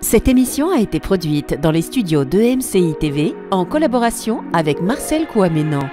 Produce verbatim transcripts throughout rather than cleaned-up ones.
Cette émission a été produite dans les studios d'E M C I T V en collaboration avec Marcel Kouaménan.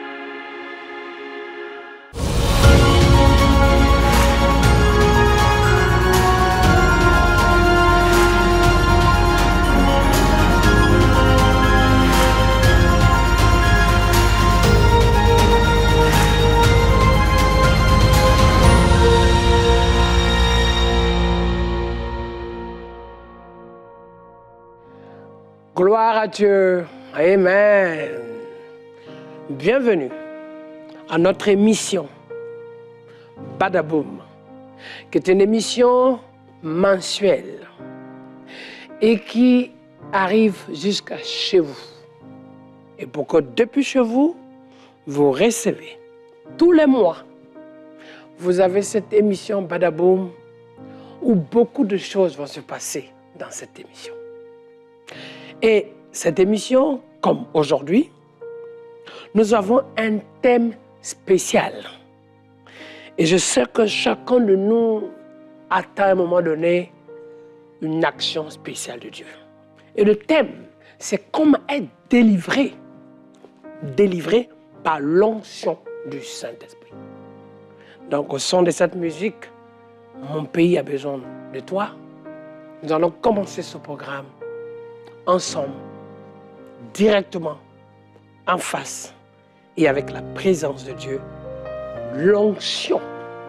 Gloire à Dieu. Amen. Bienvenue à notre émission Badaboum, qui est une émission mensuelle et qui arrive jusqu'à chez vous. Et pour que depuis chez vous, vous recevez tous les mois, vous avez cette émission Badaboum où beaucoup de choses vont se passer dans cette émission. Et cette émission, comme aujourd'hui, nous avons un thème spécial. Et je sais que chacun de nous attend à un moment donné une action spéciale de Dieu. Et le thème, c'est comment être délivré, délivré par l'onction du Saint-Esprit. Donc au son de cette musique, mon pays a besoin de toi. Nous allons commencer ce programme ensemble, directement, en face, et avec la présence de Dieu, l'onction.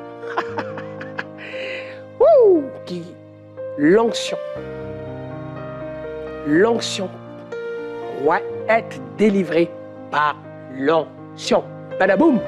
qui L'onction. L'onction. Ouais, être délivré par l'onction. Badaboum.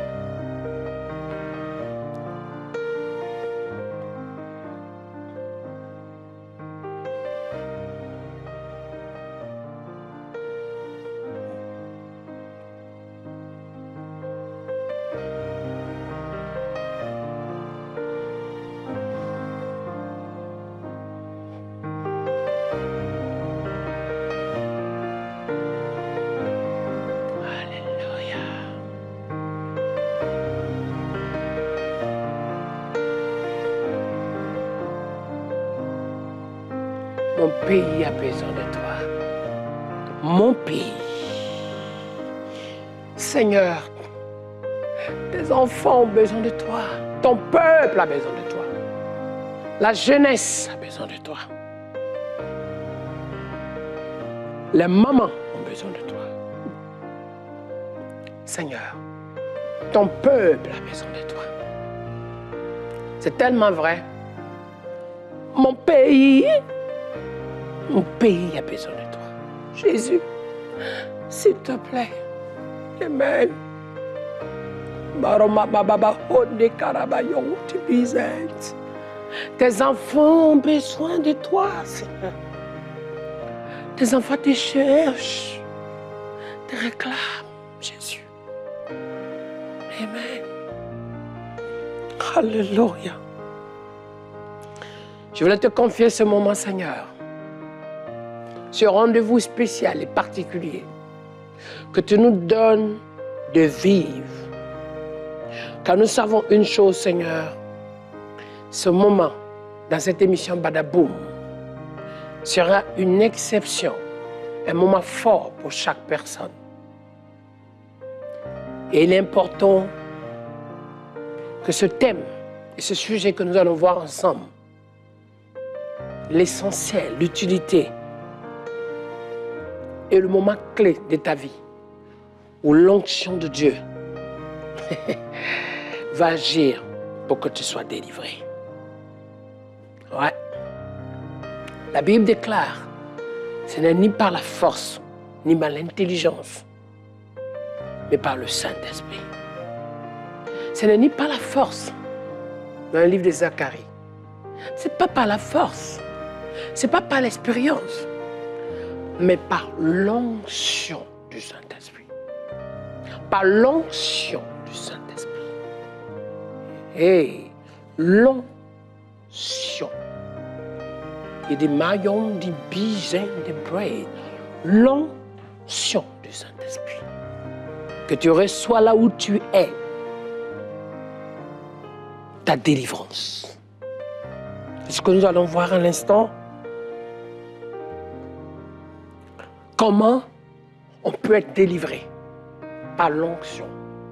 Mon pays a besoin de toi. Mon pays. Seigneur, tes enfants ont besoin de toi. Ton peuple a besoin de toi. La jeunesse a besoin de toi. Les mamans ont besoin de toi. Seigneur, ton peuple a besoin de toi. C'est tellement vrai. Mon pays... Mon pays a besoin de toi. Jésus, s'il te plaît. Amen. Tes enfants ont besoin de toi, Seigneur. Tes enfants te cherchent, te réclament, Jésus. Amen. Alléluia. Je voulais te confier ce moment, Seigneur. Ce rendez-vous spécial et particulier que tu nous donnes de vivre. Car nous savons une chose, Seigneur, ce moment dans cette émission Badaboum sera une exception, un moment fort pour chaque personne. Et il est important que ce thème et ce sujet que nous allons voir ensemble, l'essentiel, l'utilité, est le moment clé de ta vie où l'onction de Dieu va agir pour que tu sois délivré. Ouais. La Bible déclare, ce n'est ni par la force, ni par l'intelligence, mais par le Saint-Esprit. Ce n'est ni par la force, dans le livre de Zacharie. Ce n'est pas par la force, ce n'est pas par l'expérience, mais par l'onction du Saint-Esprit. Par l'onction du Saint-Esprit. Et l'onction. Il dit maillon, dit bisin, dit braid. L'onction du Saint-Esprit. Que tu reçois là où tu es ta délivrance. C'est ce que nous allons voir à l'instant. comment on peut être délivré par l'onction.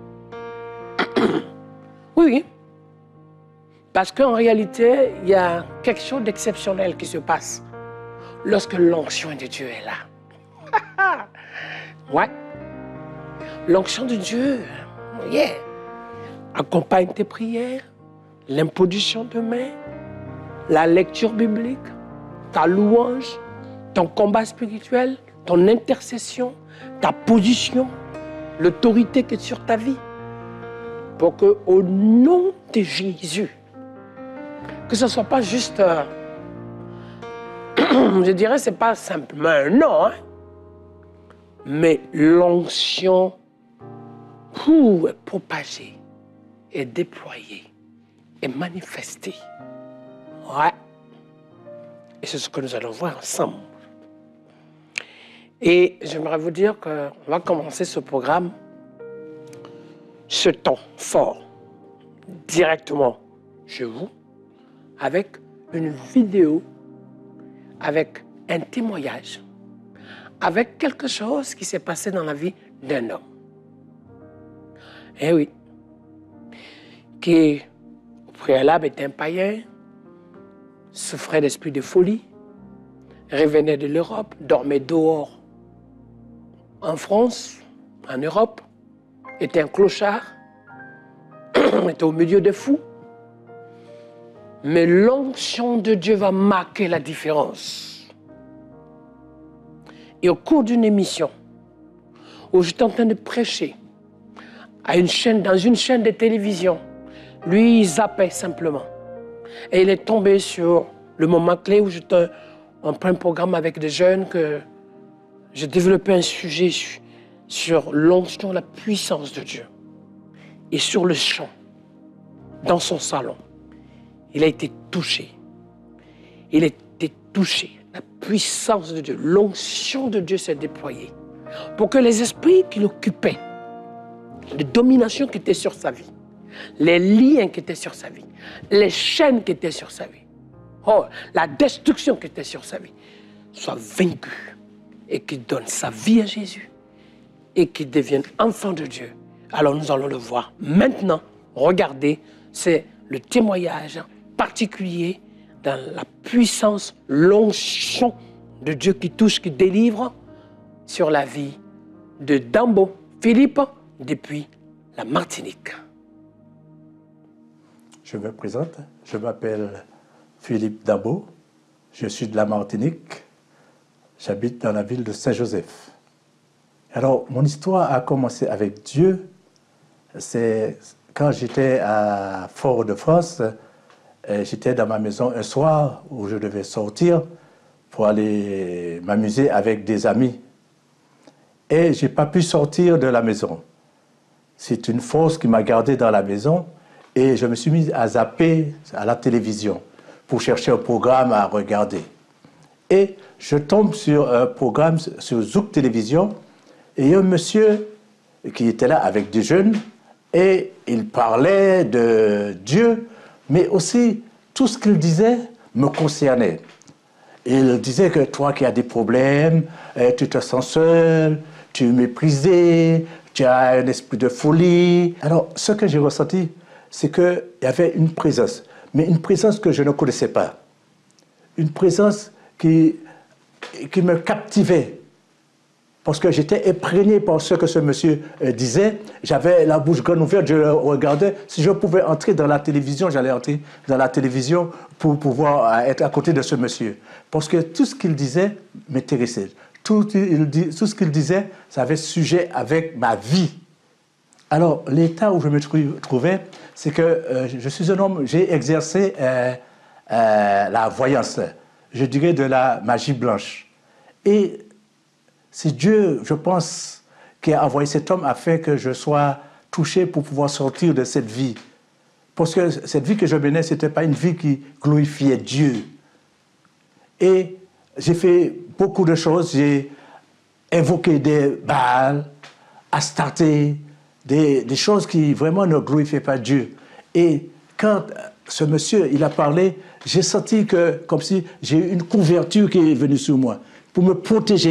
Oui, oui. Parce qu'en réalité, il y a quelque chose d'exceptionnel qui se passe lorsque l'onction de Dieu est là. Ouais. L'onction de Dieu, yeah, accompagne tes prières, l'imposition de main, la lecture biblique, ta louange, ton combat spirituel, ton intercession, ta position, l'autorité qui est sur ta vie. Pour que, au nom de Jésus, que ce ne soit pas juste, euh, je dirais, ce n'est pas simplement un nom, hein, mais l'onction pour propager et déployer et manifester. Ouais. Et c'est ce que nous allons voir ensemble. Et j'aimerais vous dire qu'on va commencer ce programme, ce temps fort, directement chez vous, avec une vidéo, avec un témoignage, avec quelque chose qui s'est passé dans la vie d'un homme. Eh oui, qui au préalable était un païen, souffrait d'esprit de folie, revenait de l'Europe, dormait dehors en France, en Europe, était un clochard, était au milieu des fous. Mais l'onction de Dieu va marquer la différence. Et au cours d'une émission où j'étais en train de prêcher à une chaîne, dans une chaîne de télévision, lui, il zappait simplement. Et il est tombé sur le moment clé où j'étais en plein programme avec des jeunes, que j'ai développé un sujet sur l'onction, la puissance de Dieu. Et sur le chant, dans son salon, il a été touché. Il a été touché. La puissance de Dieu, l'onction de Dieu s'est déployée pour que les esprits qui l'occupaient, les dominations qui étaient sur sa vie, les liens qui étaient sur sa vie, les chaînes qui étaient sur sa vie, oh, la destruction qui était sur sa vie, soient vaincus et qu'il donne sa vie à Jésus et qu'il devienne enfant de Dieu. Alors nous allons le voir maintenant. Regardez, c'est le témoignage particulier dans la puissance, l'onction de Dieu qui touche, qui délivre sur la vie de Dambo Philippe depuis la Martinique. Je me présente, je m'appelle Philippe Dambo, je suis de la Martinique, j'habite dans la ville de Saint-Joseph. Alors, mon histoire a commencé avec Dieu, c'est quand j'étais à Fort-de-France, j'étais dans ma maison un soir où je devais sortir pour aller m'amuser avec des amis. Et je n'ai pas pu sortir de la maison. C'est une force qui m'a gardé dans la maison et je me suis mis à zapper à la télévision pour chercher un programme à regarder. Et je tombe sur un programme sur Zouk Télévision et un monsieur qui était là avec des jeunes et il parlait de Dieu, mais aussi tout ce qu'il disait me concernait. Il disait que toi qui as des problèmes, tu te sens seul, tu es méprisé, tu as un esprit de folie. Alors, ce que j'ai ressenti, c'est qu'il y avait une présence, mais une présence que je ne connaissais pas. Une présence qui, qui me captivait. Parce que j'étais imprégné par ce que ce monsieur euh, disait. J'avais la bouche grande ouverte, je le regardais. Si je pouvais entrer dans la télévision, j'allais entrer dans la télévision pour pouvoir être à côté de ce monsieur. Parce que tout ce qu'il disait m'intéressait. Tout, il, tout ce qu'il disait, ça avait sujet avec ma vie. Alors, l'état où je me trouvais, c'est que euh, je suis un homme, j'ai exercé euh, euh, la voyance, je dirais de la magie blanche. Et c'est Dieu, je pense, qui a envoyé cet homme afin que je sois touché pour pouvoir sortir de cette vie. Parce que cette vie que je menais, ce n'était pas une vie qui glorifiait Dieu. Et j'ai fait beaucoup de choses. J'ai invoqué des Baals, Astarté, des, des choses qui vraiment ne glorifiaient pas Dieu. Et quand ce monsieur, il a parlé, j'ai senti que, comme si j'ai eu une couverture qui est venue sur moi, pour me protéger,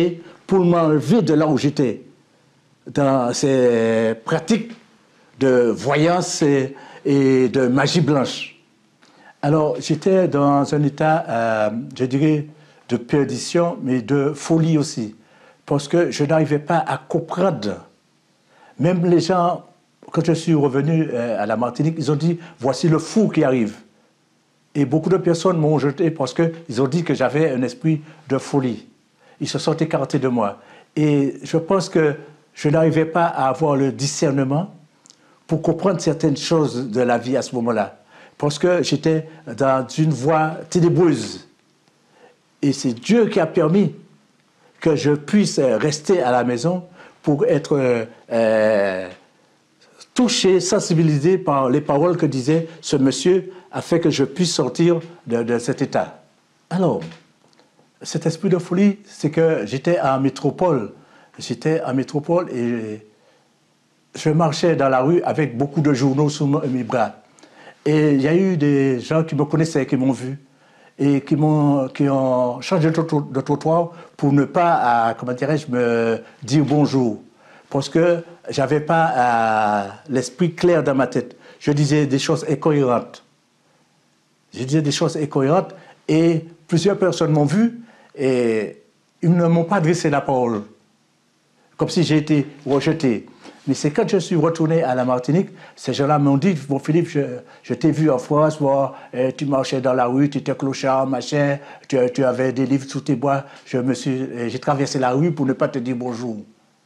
pour m'enlever de là où j'étais, dans ces pratiques de voyance et, et de magie blanche. Alors, j'étais dans un état, euh, je dirais, de perdition, mais de folie aussi, parce que je n'arrivais pas à comprendre. Même les gens, quand je suis revenu euh, à la Martinique, ils ont dit, voici le fou qui arrive. Et beaucoup de personnes m'ont jeté parce qu'ils ont dit que j'avais un esprit de folie. Ils se sont écartés de moi. Et je pense que je n'arrivais pas à avoir le discernement pour comprendre certaines choses de la vie à ce moment-là. Parce que j'étais dans une voie ténébreuse. Et c'est Dieu qui a permis que je puisse rester à la maison pour être euh, euh, touché, sensibilisé par les paroles que disait ce monsieur, afin que je puisse sortir de, de cet état. Alors, cet esprit de folie, c'est que j'étais en métropole. J'étais en métropole et je marchais dans la rue avec beaucoup de journaux sous mes bras. Et il y a eu des gens qui me connaissaient, qui m'ont vu et qui, m'ont, qui ont changé de trottoir pour ne pas, comment dirais-je, me dire bonjour. Parce que je n'avais pas euh, l'esprit clair dans ma tête. Je disais des choses incohérentes. Je disais des choses incohérentes et plusieurs personnes m'ont vu et ils ne m'ont pas adressé la parole. Comme si j'ai été rejeté. Mais c'est quand je suis retourné à la Martinique, ces gens-là m'ont dit, bon Philippe, je, je t'ai vu en France, bon, eh, tu marchais dans la rue, tu étais clochard, machin, tu, tu avais des livres sous tes bois. Je me suis, j'ai traversé la rue pour ne pas te dire bonjour.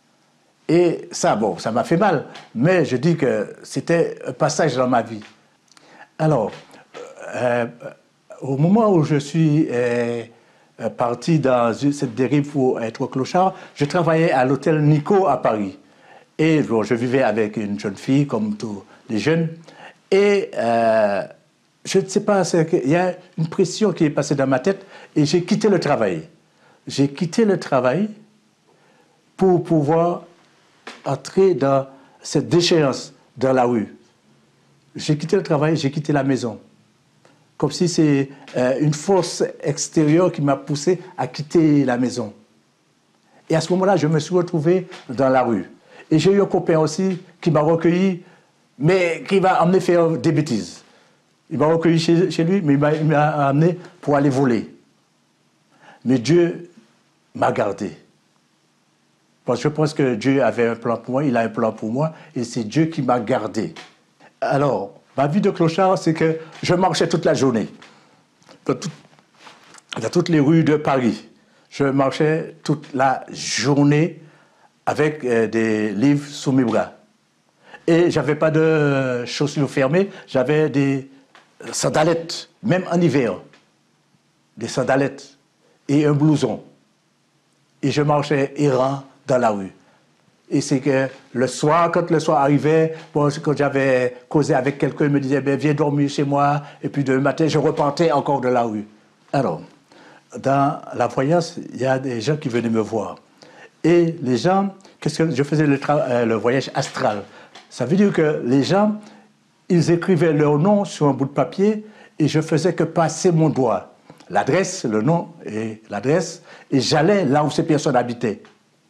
Et ça, bon, ça m'a fait mal, mais je dis que c'était un passage dans ma vie. Alors, euh, au moment où je suis euh, parti dans cette dérive pour être clochard, je travaillais à l'hôtel Nico à Paris. Et bon, je vivais avec une jeune fille, comme tous les jeunes. Et euh, je ne sais pas, il y a une pression qui est passée dans ma tête et j'ai quitté le travail. J'ai quitté le travail pour pouvoir entrer dans cette déchéance dans la rue. J'ai quitté le travail, j'ai quitté la maison. Comme si c'est euh, une force extérieure qui m'a poussé à quitter la maison. Et à ce moment-là, je me suis retrouvé dans la rue. Et j'ai eu un copain aussi qui m'a recueilli, mais qui m'a amené faire des bêtises. Il m'a recueilli chez, chez lui, mais il m'a amené pour aller voler. Mais Dieu m'a gardé. Parce que je pense que Dieu avait un plan pour moi, il a un plan pour moi, et c'est Dieu qui m'a gardé. Alors, ma vie de clochard, c'est que je marchais toute la journée, dans, tout, dans toutes les rues de Paris. Je marchais toute la journée avec euh, des livres sous mes bras. Et je n'avais pas de chaussures fermées, j'avais des sandalettes, même en hiver, des sandalettes et un blouson. Et je marchais errant dans la rue. Et c'est que le soir, quand le soir arrivait, bon, quand j'avais causé avec quelqu'un, il me disait, ben, viens dormir chez moi. Et puis demain matin, je repartais encore de la rue. Alors, dans la voyance, il y a des gens qui venaient me voir. Et les gens, qu'est-ce que je faisais le, euh, le voyage astral. Ça veut dire que les gens, ils écrivaient leur nom sur un bout de papier et je faisais que passer mon doigt. L'adresse, le nom et l'adresse, et j'allais là où ces personnes habitaient.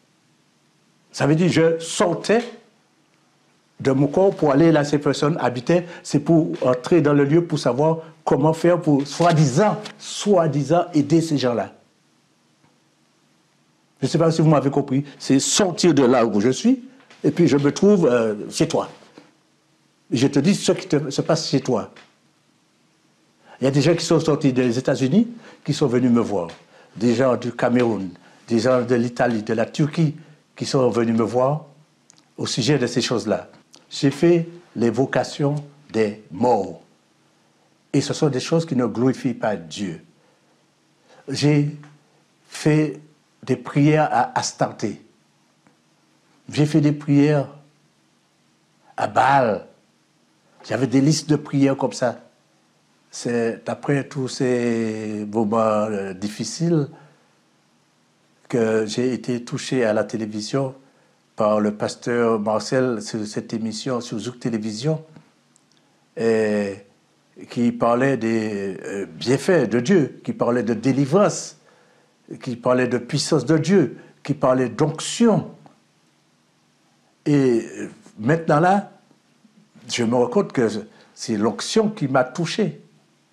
Ça veut dire que je sortais de mon corps pour aller là où ces personnes habitaient. C'est pour entrer dans le lieu pour savoir comment faire pour, soi-disant, soi-disant, aider ces gens-là. Je ne sais pas si vous m'avez compris. C'est sortir de là où je suis et puis je me trouve euh, chez toi. Et je te dis ce qui te, se passe chez toi. Il y a des gens qui sont sortis des États-Unis qui sont venus me voir. Des gens du Cameroun, des gens de l'Italie, de la Turquie qui sont venus me voir au sujet de ces choses-là. J'ai fait l'évocation des morts. Et ce sont des choses qui ne glorifient pas Dieu. J'ai fait des prières à Astarté. J'ai fait des prières à Baal. J'avais des listes de prières comme ça. C'est après tous ces moments euh, difficiles que j'ai été touché à la télévision par le pasteur Marcel sur cette émission sur Zouk Télévision et qui parlait des euh, bienfaits de Dieu, qui parlait de délivrance, qui parlait de puissance de Dieu, qui qui parlait d'onction. Et maintenant là, je me rends compte que c'est l'onction qui m'a touché.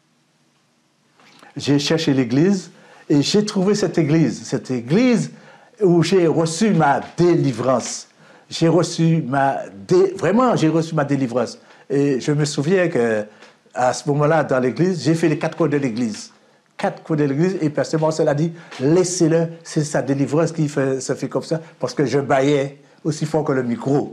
J'ai cherché l'église et j'ai trouvé cette église, cette église où j'ai reçu ma délivrance. J'ai reçu ma... Dé... Vraiment, j'ai reçu ma délivrance. Et je me souviens qu'à ce moment-là, dans l'église, j'ai fait les quatre coins de l'église. Quatre coins de l'église, et Pasteur Marcel a dit, laissez-le, c'est sa délivrance qui fait, se fait comme ça, parce que je baillais aussi fort que le micro.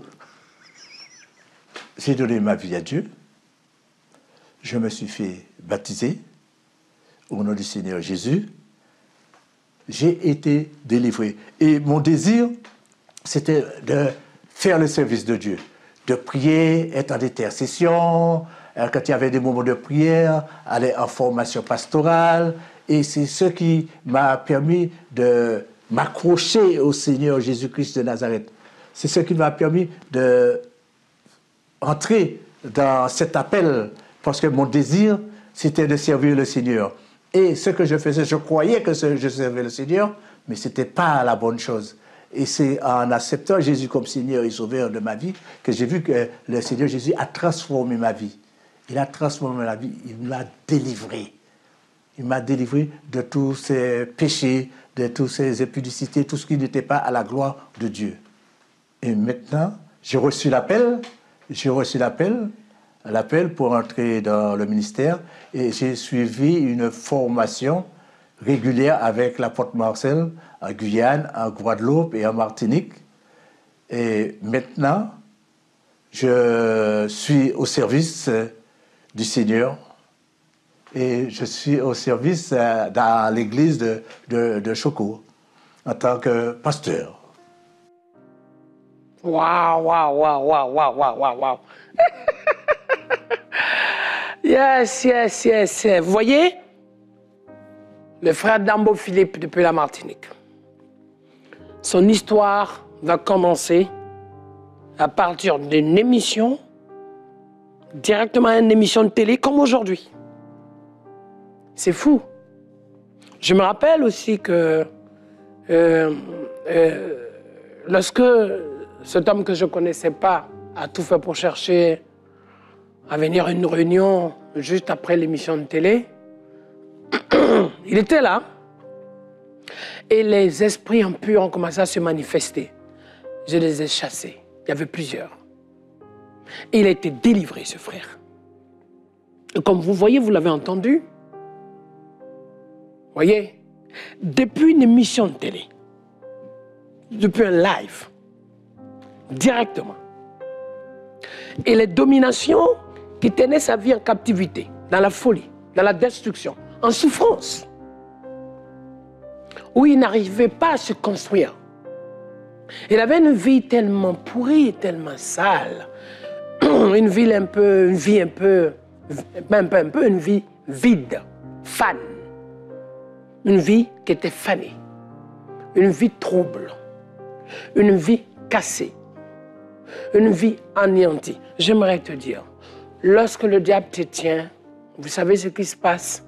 J'ai donné ma vie à Dieu. Je me suis fait baptiser au nom du Seigneur Jésus. J'ai été délivré. Et mon désir, c'était de faire le service de Dieu, de prier, être en intercession, quand il y avait des moments de prière, aller en formation pastorale. Et c'est ce qui m'a permis de m'accrocher au Seigneur Jésus-Christ de Nazareth. C'est ce qui m'a permis d'entrer dans cet appel, parce que mon désir, c'était de servir le Seigneur. Et ce que je faisais, je croyais que je servais le Seigneur, mais ce n'était pas la bonne chose. Et c'est en acceptant Jésus comme Seigneur et Sauveur de ma vie que j'ai vu que le Seigneur Jésus a transformé ma vie. Il a transformé ma vie, il m'a délivré. Il m'a délivré de tous ces péchés, de toutes ces impudicités, tout ce qui n'était pas à la gloire de Dieu. Et maintenant, j'ai reçu l'appel, j'ai reçu l'appel, l'appel pour entrer dans le ministère, et j'ai suivi une formation régulière avec l'apôtre Marcel en Guyane, en Guadeloupe et en Martinique. Et maintenant, je suis au service du Seigneur et je suis au service dans l'église de, de, de Choco en tant que pasteur. Waouh, waouh, waouh, waouh, waouh, waouh, waouh, waouh. Yes, yes, yes, yes. Vous voyez, le frère Dambo Philippe depuis la Martinique, son histoire va commencer à partir d'une émission, directement à une émission de télé comme aujourd'hui. C'est fou. Je me rappelle aussi que euh, euh, lorsque cet homme que je ne connaissais pas a tout fait pour chercher à venir à une réunion juste après l'émission de télé, il était là et les esprits impurs ont commencé à se manifester. Je les ai chassés. Il y avait plusieurs. Et il a été délivré, ce frère. Et comme vous voyez, vous l'avez entendu, voyez, depuis une émission de télé, depuis un live, directement, et les dominations qui tenaient sa vie en captivité, dans la folie, dans la destruction, en souffrance, où il n'arrivait pas à se construire. Il avait une vie tellement pourrie, tellement sale, une vie un peu, une vie un peu, un peu, un peu, une vie vide, fan, une vie qui était fanée, une vie trouble, une vie cassée, une vie anéantie. J'aimerais te dire, lorsque le diable te tient, vous savez ce qui se passe?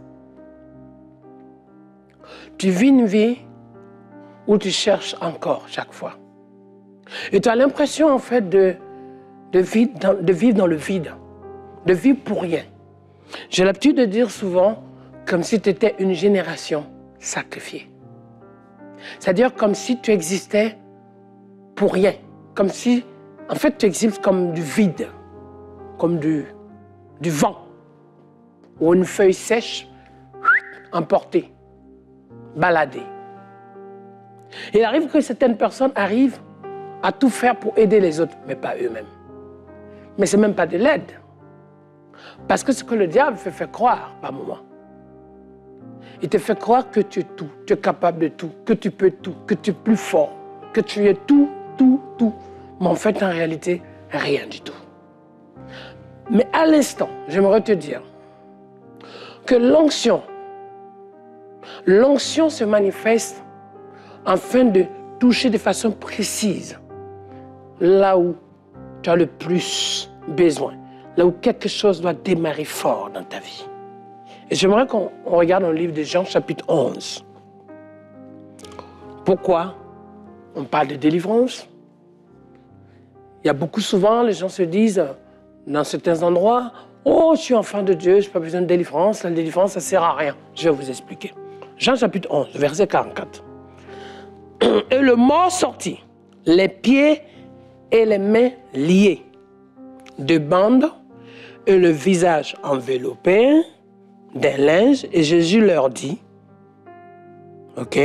Tu vis une vie où tu cherches encore chaque fois. Et tu as l'impression en fait de, de, vivre dans, de vivre dans le vide, de vivre pour rien. J'ai l'habitude de dire souvent comme si tu étais une génération sacrifiée. C'est-à-dire comme si tu existais pour rien. Comme si, en fait, tu existes comme du vide, comme du, du vent, ou une feuille sèche emportée, baladée. Il arrive que certaines personnes arrivent à tout faire pour aider les autres, mais pas eux-mêmes. Mais ce n'est même pas de l'aide. Parce que ce que le diable fait faire croire, par moment, il te fait croire que tu es tout, tu es capable de tout, que tu peux tout, que tu es plus fort, que tu es tout, tout, tout. Mais en fait, en réalité, rien du tout. Mais à l'instant, j'aimerais te dire que l'onction, l'onction se manifeste afin de toucher de façon précise là où tu as le plus besoin, là où quelque chose doit démarrer fort dans ta vie. Et j'aimerais qu'on regarde dans le livre de Jean, chapitre onze. Pourquoi? on parle de délivrance. Il y a beaucoup souvent, les gens se disent, dans certains endroits, « Oh, je suis enfant de Dieu, je n'ai pas besoin de délivrance, la délivrance, ça ne sert à rien. » Je vais vous expliquer. Jean chapitre onze, verset quarante-quatre. « Et le mort sortit, les pieds et les mains liés, de bandes, et le visage enveloppé d'un linge, et Jésus leur dit, ok,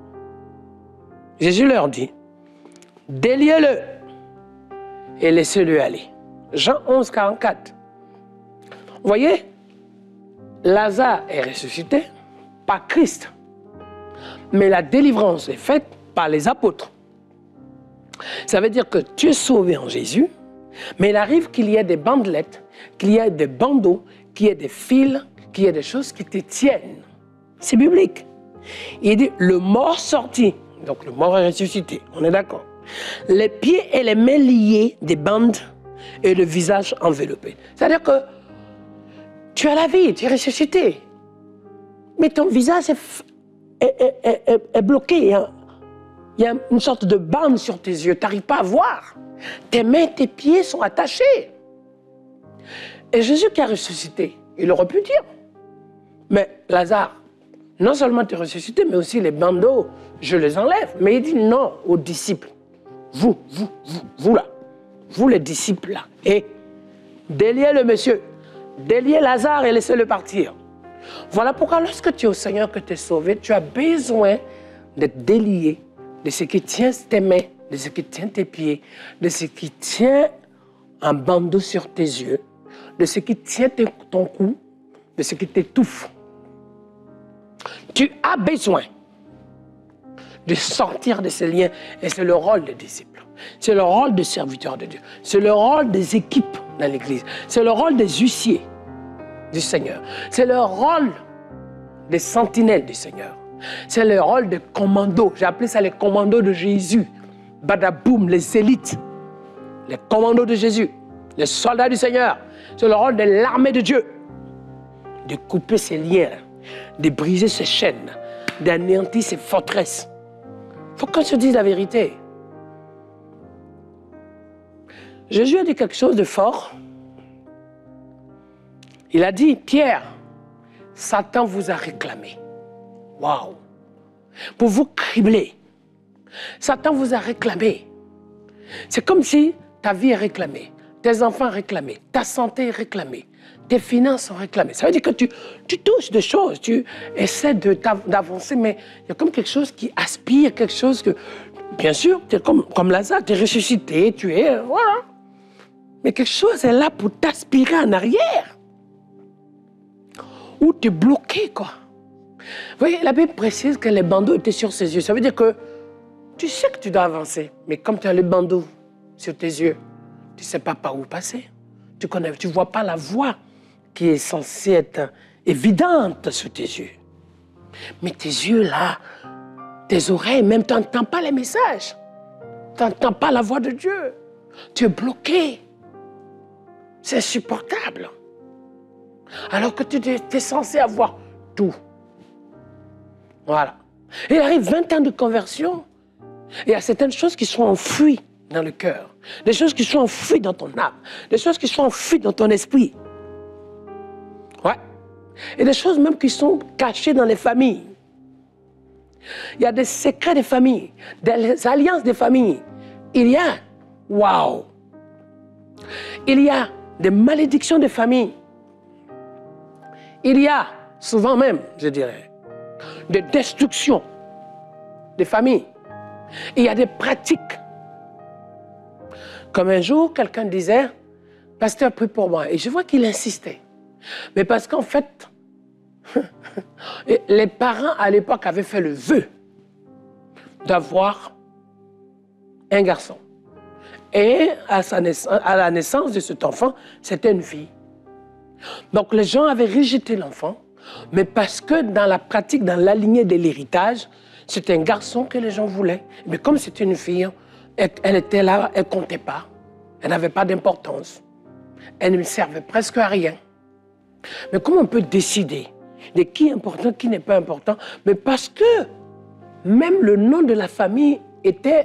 Jésus leur dit, déliez-le et laissez-le aller. » Jean onze, quarante-quatre. Vous voyez, Lazare est ressuscité par Christ, mais la délivrance est faite par les apôtres. Ça veut dire que tu es sauvé en Jésus, mais il arrive qu'il y ait des bandelettes, qu'il y ait des bandeaux, qu'il y ait des fils, qu'il y ait des choses qui te tiennent. C'est biblique. Il dit, le mort sorti, donc le mort est ressuscité, on est d'accord. Les pieds et les mains liés des bandes et le visage enveloppé. C'est-à-dire que tu as la vie, tu es ressuscité, mais ton visage est, est, est, est, est bloqué. Il y, a, il y a une sorte de bande sur tes yeux, tu n'arrives pas à voir. Tes mains, tes pieds sont attachés. Et Jésus qui a ressuscité, il aurait pu dire, mais Lazare, non seulement tu es ressuscité, mais aussi les bandeaux, je les enlève. Mais il dit non aux disciples. Vous, vous, vous, vous là, vous les disciples là, et déliez le monsieur, déliez Lazare et laissez-le partir. Voilà pourquoi lorsque tu es au Seigneur, que tu es sauvé, tu as besoin d'être délié de ce qui tient tes mains, de ce qui tient tes pieds, de ce qui tient un bandeau sur tes yeux, de ce qui tient ton cou, de ce qui t'étouffe. Tu as besoin de sortir de ces liens, et c'est le rôle des disciples. C'est le rôle des serviteurs de Dieu. C'est le rôle des équipes dans l'Église. C'est le rôle des huissiers du Seigneur. C'est le rôle des sentinelles du Seigneur. C'est le rôle des commandos. J'ai appelé ça les commandos de Jésus. Badaboum, les élites. Les commandos de Jésus. Les soldats du Seigneur. C'est le rôle de l'armée de Dieu. De couper ces liens, de briser ces chaînes, d'anéantir ces forteresses. Il faut qu'on se dise la vérité. Jésus a dit quelque chose de fort. Il a dit, Pierre, Satan vous a réclamé. Waouh! Pour vous cribler. Satan vous a réclamé. C'est comme si ta vie est réclamée, tes enfants réclamés, ta santé est réclamée, tes finances sont réclamées. Ça veut dire que tu, tu touches des choses, tu essaies d'avancer, mais il y a comme quelque chose qui aspire, quelque chose que, bien sûr, tu es comme, comme Lazare, tu es ressuscité, tu es, voilà. Mais quelque chose est là pour t'aspirer en arrière. Ou tu es bloqué, quoi. Vous voyez, la Bible précise que les bandeaux étaient sur ses yeux. Ça veut dire que tu sais que tu dois avancer, mais comme tu as les bandeaux sur tes yeux, tu ne sais pas par où passer. Tu connais, tu ne vois pas la voie qui est censée être évidente sous tes yeux. Mais tes yeux là, tes oreilles, même tu n'entends pas les messages. Tu n'entends pas la voix de Dieu. Tu es bloqué. C'est insupportable. Alors que tu es censé avoir tout. Voilà. Il arrive vingt ans de conversion. Il y a certaines choses qui sont enfouies dans le cœur. Des choses qui sont enfouies dans ton âme. Des choses qui sont enfouies dans ton esprit. Ouais. Et des choses même qui sont cachées dans les familles. Il y a des secrets des familles, des alliances des familles. Il y a, waouh, il y a des malédictions des familles. Il y a, souvent même, je dirais, des destructions des familles. Il y a des pratiques. Comme un jour, quelqu'un disait, « Pasteur, prie pour moi. » Et je vois qu'il insistait. Mais parce qu'en fait, les parents à l'époque avaient fait le vœu d'avoir un garçon. Et à, sa naissance, à la naissance de cet enfant, c'était une fille. Donc les gens avaient rejeté l'enfant, mais parce que dans la pratique, dans la lignée de l'héritage, c'était un garçon que les gens voulaient. Mais comme c'était une fille, elle, elle était là, elle ne comptait pas. Elle n'avait pas d'importance. Elle ne servait presque à rien. Mais comment on peut décider de qui est important, qui n'est pas important? Mais parce que même le nom de la famille était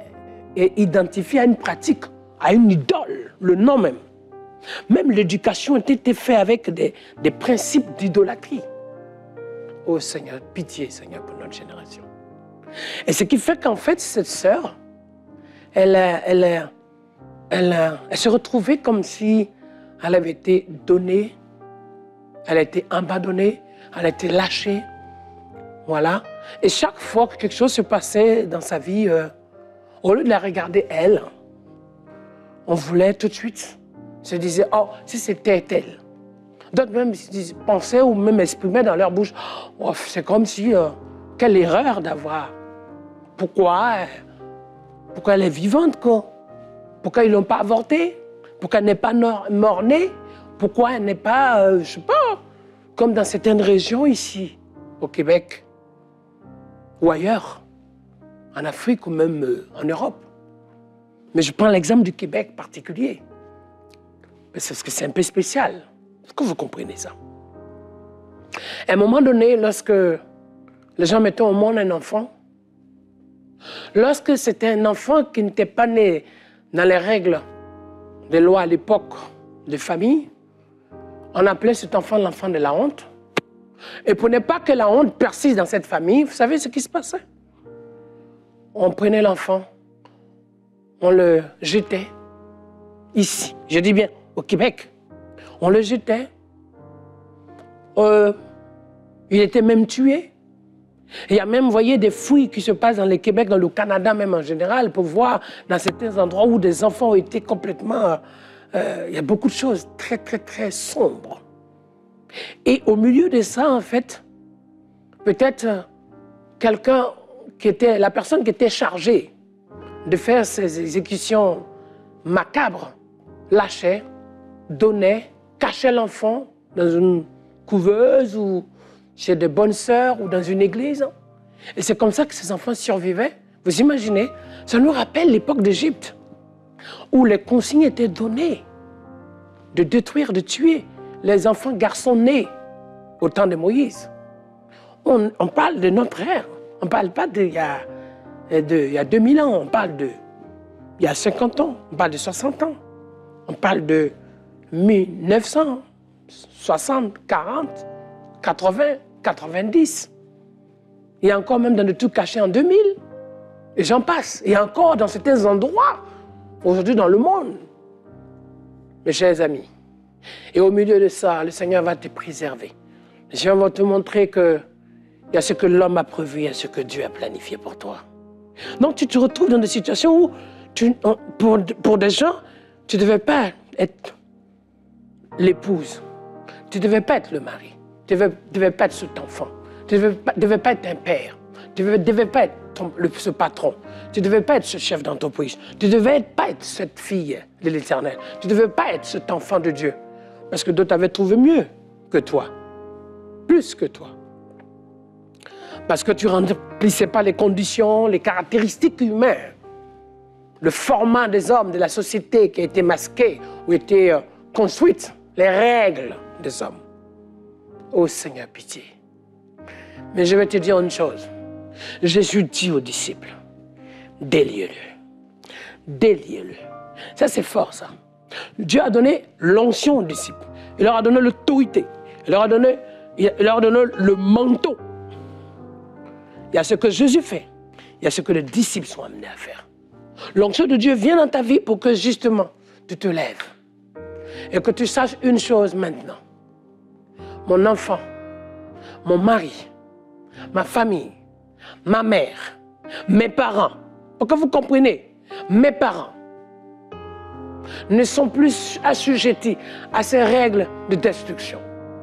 est identifié à une pratique, à une idole, le nom même. Même l'éducation était faite avec des, des principes d'idolâtrie. Oh Seigneur, pitié Seigneur pour notre génération. Et ce qui fait qu'en fait, cette sœur, elle, elle, elle, elle, elle se retrouvait comme si elle avait été donnée, elle a été abandonnée, elle a été lâchée. Voilà. Et chaque fois que quelque chose se passait dans sa vie, euh, au lieu de la regarder elle, on voulait tout de suite se dire, oh, si c'était elle. D'autres même pensaient ou même exprimaient dans leur bouche, oh, c'est comme si, euh, quelle erreur d'avoir. Pourquoi, pourquoi elle est vivante, quoi? Pourquoi ils ne l'ont pas avortée? Pourquoi elle n'est pas mort-née? Pourquoi elle n'est pas, euh, je ne sais pas, comme dans certaines régions ici, au Québec, ou ailleurs, en Afrique ou même euh, en Europe. Mais je prends l'exemple du Québec particulier. Parce que c'est un peu spécial. Est-ce que vous comprenez ça? À un moment donné, lorsque les gens mettaient au monde un enfant, lorsque c'était un enfant qui n'était pas né dans les règles des lois à l'époque de famille, on appelait cet enfant l'enfant de la honte. Et pour ne pas que la honte persiste dans cette famille, vous savez ce qui se passait? On prenait l'enfant, on le jetait ici, je dis bien au Québec, on le jetait, euh, il était même tué. Il y a même, vous voyez, des fouilles qui se passent dans le Québec, dans le Canada même en général, pour voir dans certains endroits où des enfants ont été complètement... Euh, il y a beaucoup de choses très, très, très sombres. Et au milieu de ça, en fait, peut-être quelqu'un qui était, la personne qui était chargée de faire ces exécutions macabres, lâchait, donnait, cachait l'enfant dans une couveuse ou chez des bonnes sœurs ou dans une église. Et c'est comme ça que ces enfants survivaient. Vous imaginez, ça nous rappelle l'époque d'Égypte, où les consignes étaient données de détruire, de tuer les enfants garçons nés au temps de Moïse. On, on parle de notre ère. On ne parle pas d'il y a, de, il y a deux mille ans. On parle de il y a cinquante ans. On parle de soixante ans. On parle de mille neuf cent soixante, quarante, quatre-vingts, quatre-vingt-dix. Il y a encore même dans le tout caché en deux mille. Et j'en passe. Il y a encore dans certains endroits, aujourd'hui dans le monde. Mes chers amis, et au milieu de ça, le Seigneur va te préserver. Le Seigneur va te montrer qu'il y a ce que l'homme a prévu et ce que Dieu a planifié pour toi. Donc tu te retrouves dans des situations où, tu, pour, pour des gens, tu ne devais pas être l'épouse. Tu ne devais pas être le mari. Tu ne devais, devais pas être cet enfant. Tu ne devais, devais pas être un père. Tu ne devais, devais pas être ton, le, ce patron. Tu ne devais pas être ce chef d'entreprise. Tu ne devais pas être cette fille de l'Éternel. Tu ne devais pas être cet enfant de Dieu. Parce que d'autres avaient trouvé mieux que toi. Plus que toi. Parce que tu ne remplissais pas les conditions, les caractéristiques humaines. Le format des hommes, de la société qui a été masqué ou été euh, construite. Les règles des hommes. Oh Seigneur, pitié. Mais je vais te dire une chose. Jésus dit aux disciples, déliez-le. Déliez-le. Ça, c'est fort, ça. Dieu a donné l'onction aux disciples. Il leur a donné l'autorité. Il leur a donné, il leur a donné le manteau. Il y a ce que Jésus fait. Il y a ce que les disciples sont amenés à faire. L'onction de Dieu vient dans ta vie pour que, justement, tu te lèves. Et que tu saches une chose maintenant. Mon enfant, mon mari, ma famille, ma mère, mes parents, pour que vous compreniez, mes parents ne sont plus assujettis à ces règles de destruction.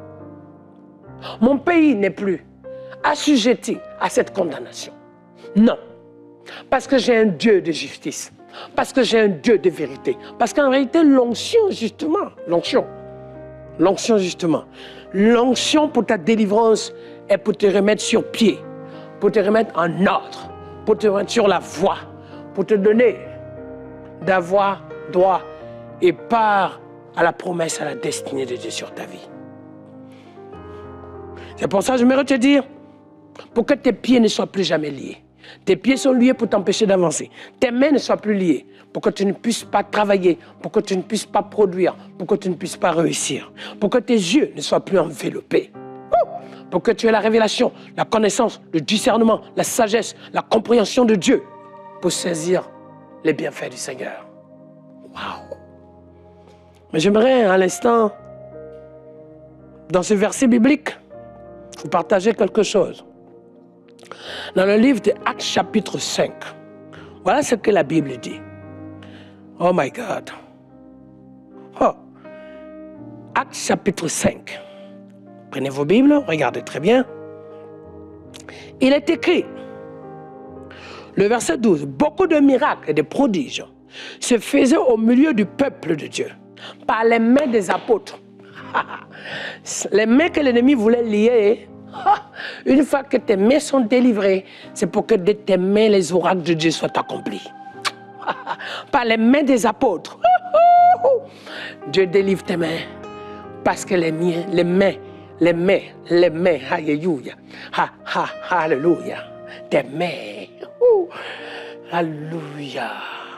Mon pays n'est plus assujetti à cette condamnation. Non, parce que j'ai un Dieu de justice, parce que j'ai un Dieu de vérité, parce qu'en réalité, l'onction, justement, l'onction, l'onction, justement, l'onction pour ta délivrance est pour te remettre sur pied, pour te remettre en ordre, pour te remettre sur la voie, pour te donner d'avoir droit et part à la promesse, à la destinée de Dieu sur ta vie. C'est pour ça que j'aimerais te dire, pour que tes pieds ne soient plus jamais liés, Tes pieds sont liés pour t'empêcher d'avancer. Tes mains ne soient plus liées pour que tu ne puisses pas travailler, pour que tu ne puisses pas produire, pour que tu ne puisses pas réussir, pour que tes yeux ne soient plus enveloppés, pour que tu aies la révélation, la connaissance, le discernement, la sagesse, la compréhension de Dieu pour saisir les bienfaits du Seigneur. Waouh! Mais j'aimerais à l'instant, dans ce verset biblique, vous partager quelque chose. Dans le livre de Actes chapitre cinq, voilà ce que la Bible dit. Oh my God. Oh. Actes chapitre cinq. Prenez vos Bibles, regardez très bien. Il est écrit, le verset douze, beaucoup de miracles et de prodiges se faisaient au milieu du peuple de Dieu par les mains des apôtres. Les mains que l'ennemi voulait lier, une fois que tes mains sont délivrées, c'est pour que de tes mains les oracles de Dieu soient accomplis. Par les mains des apôtres. Dieu délivre tes mains parce que les miens, les mains, les mains, les mains, alléluia, ha, ha, alléluia, tes mains, alléluia.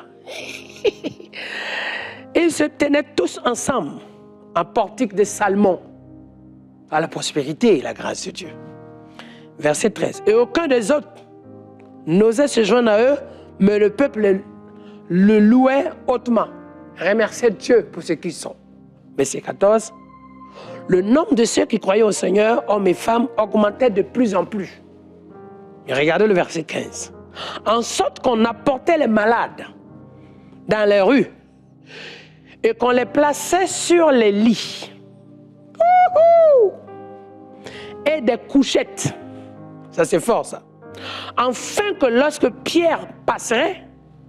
Ils se tenaient tous ensemble en portique de Salmon à la prospérité et la grâce de Dieu. Verset treize. Et aucun des autres n'osait se joindre à eux, mais le peuple le, le louait hautement. Remerciait Dieu pour ce qu'ils sont. Verset quatorze. Le nombre de ceux qui croyaient au Seigneur, hommes et femmes, augmentait de plus en plus. Et regardez le verset quinze. En sorte qu'on apportait les malades dans les rues et qu'on les plaçait sur les lits. Ouhou! Et des couchettes. Ça, c'est fort, ça. Afin que lorsque Pierre passerait,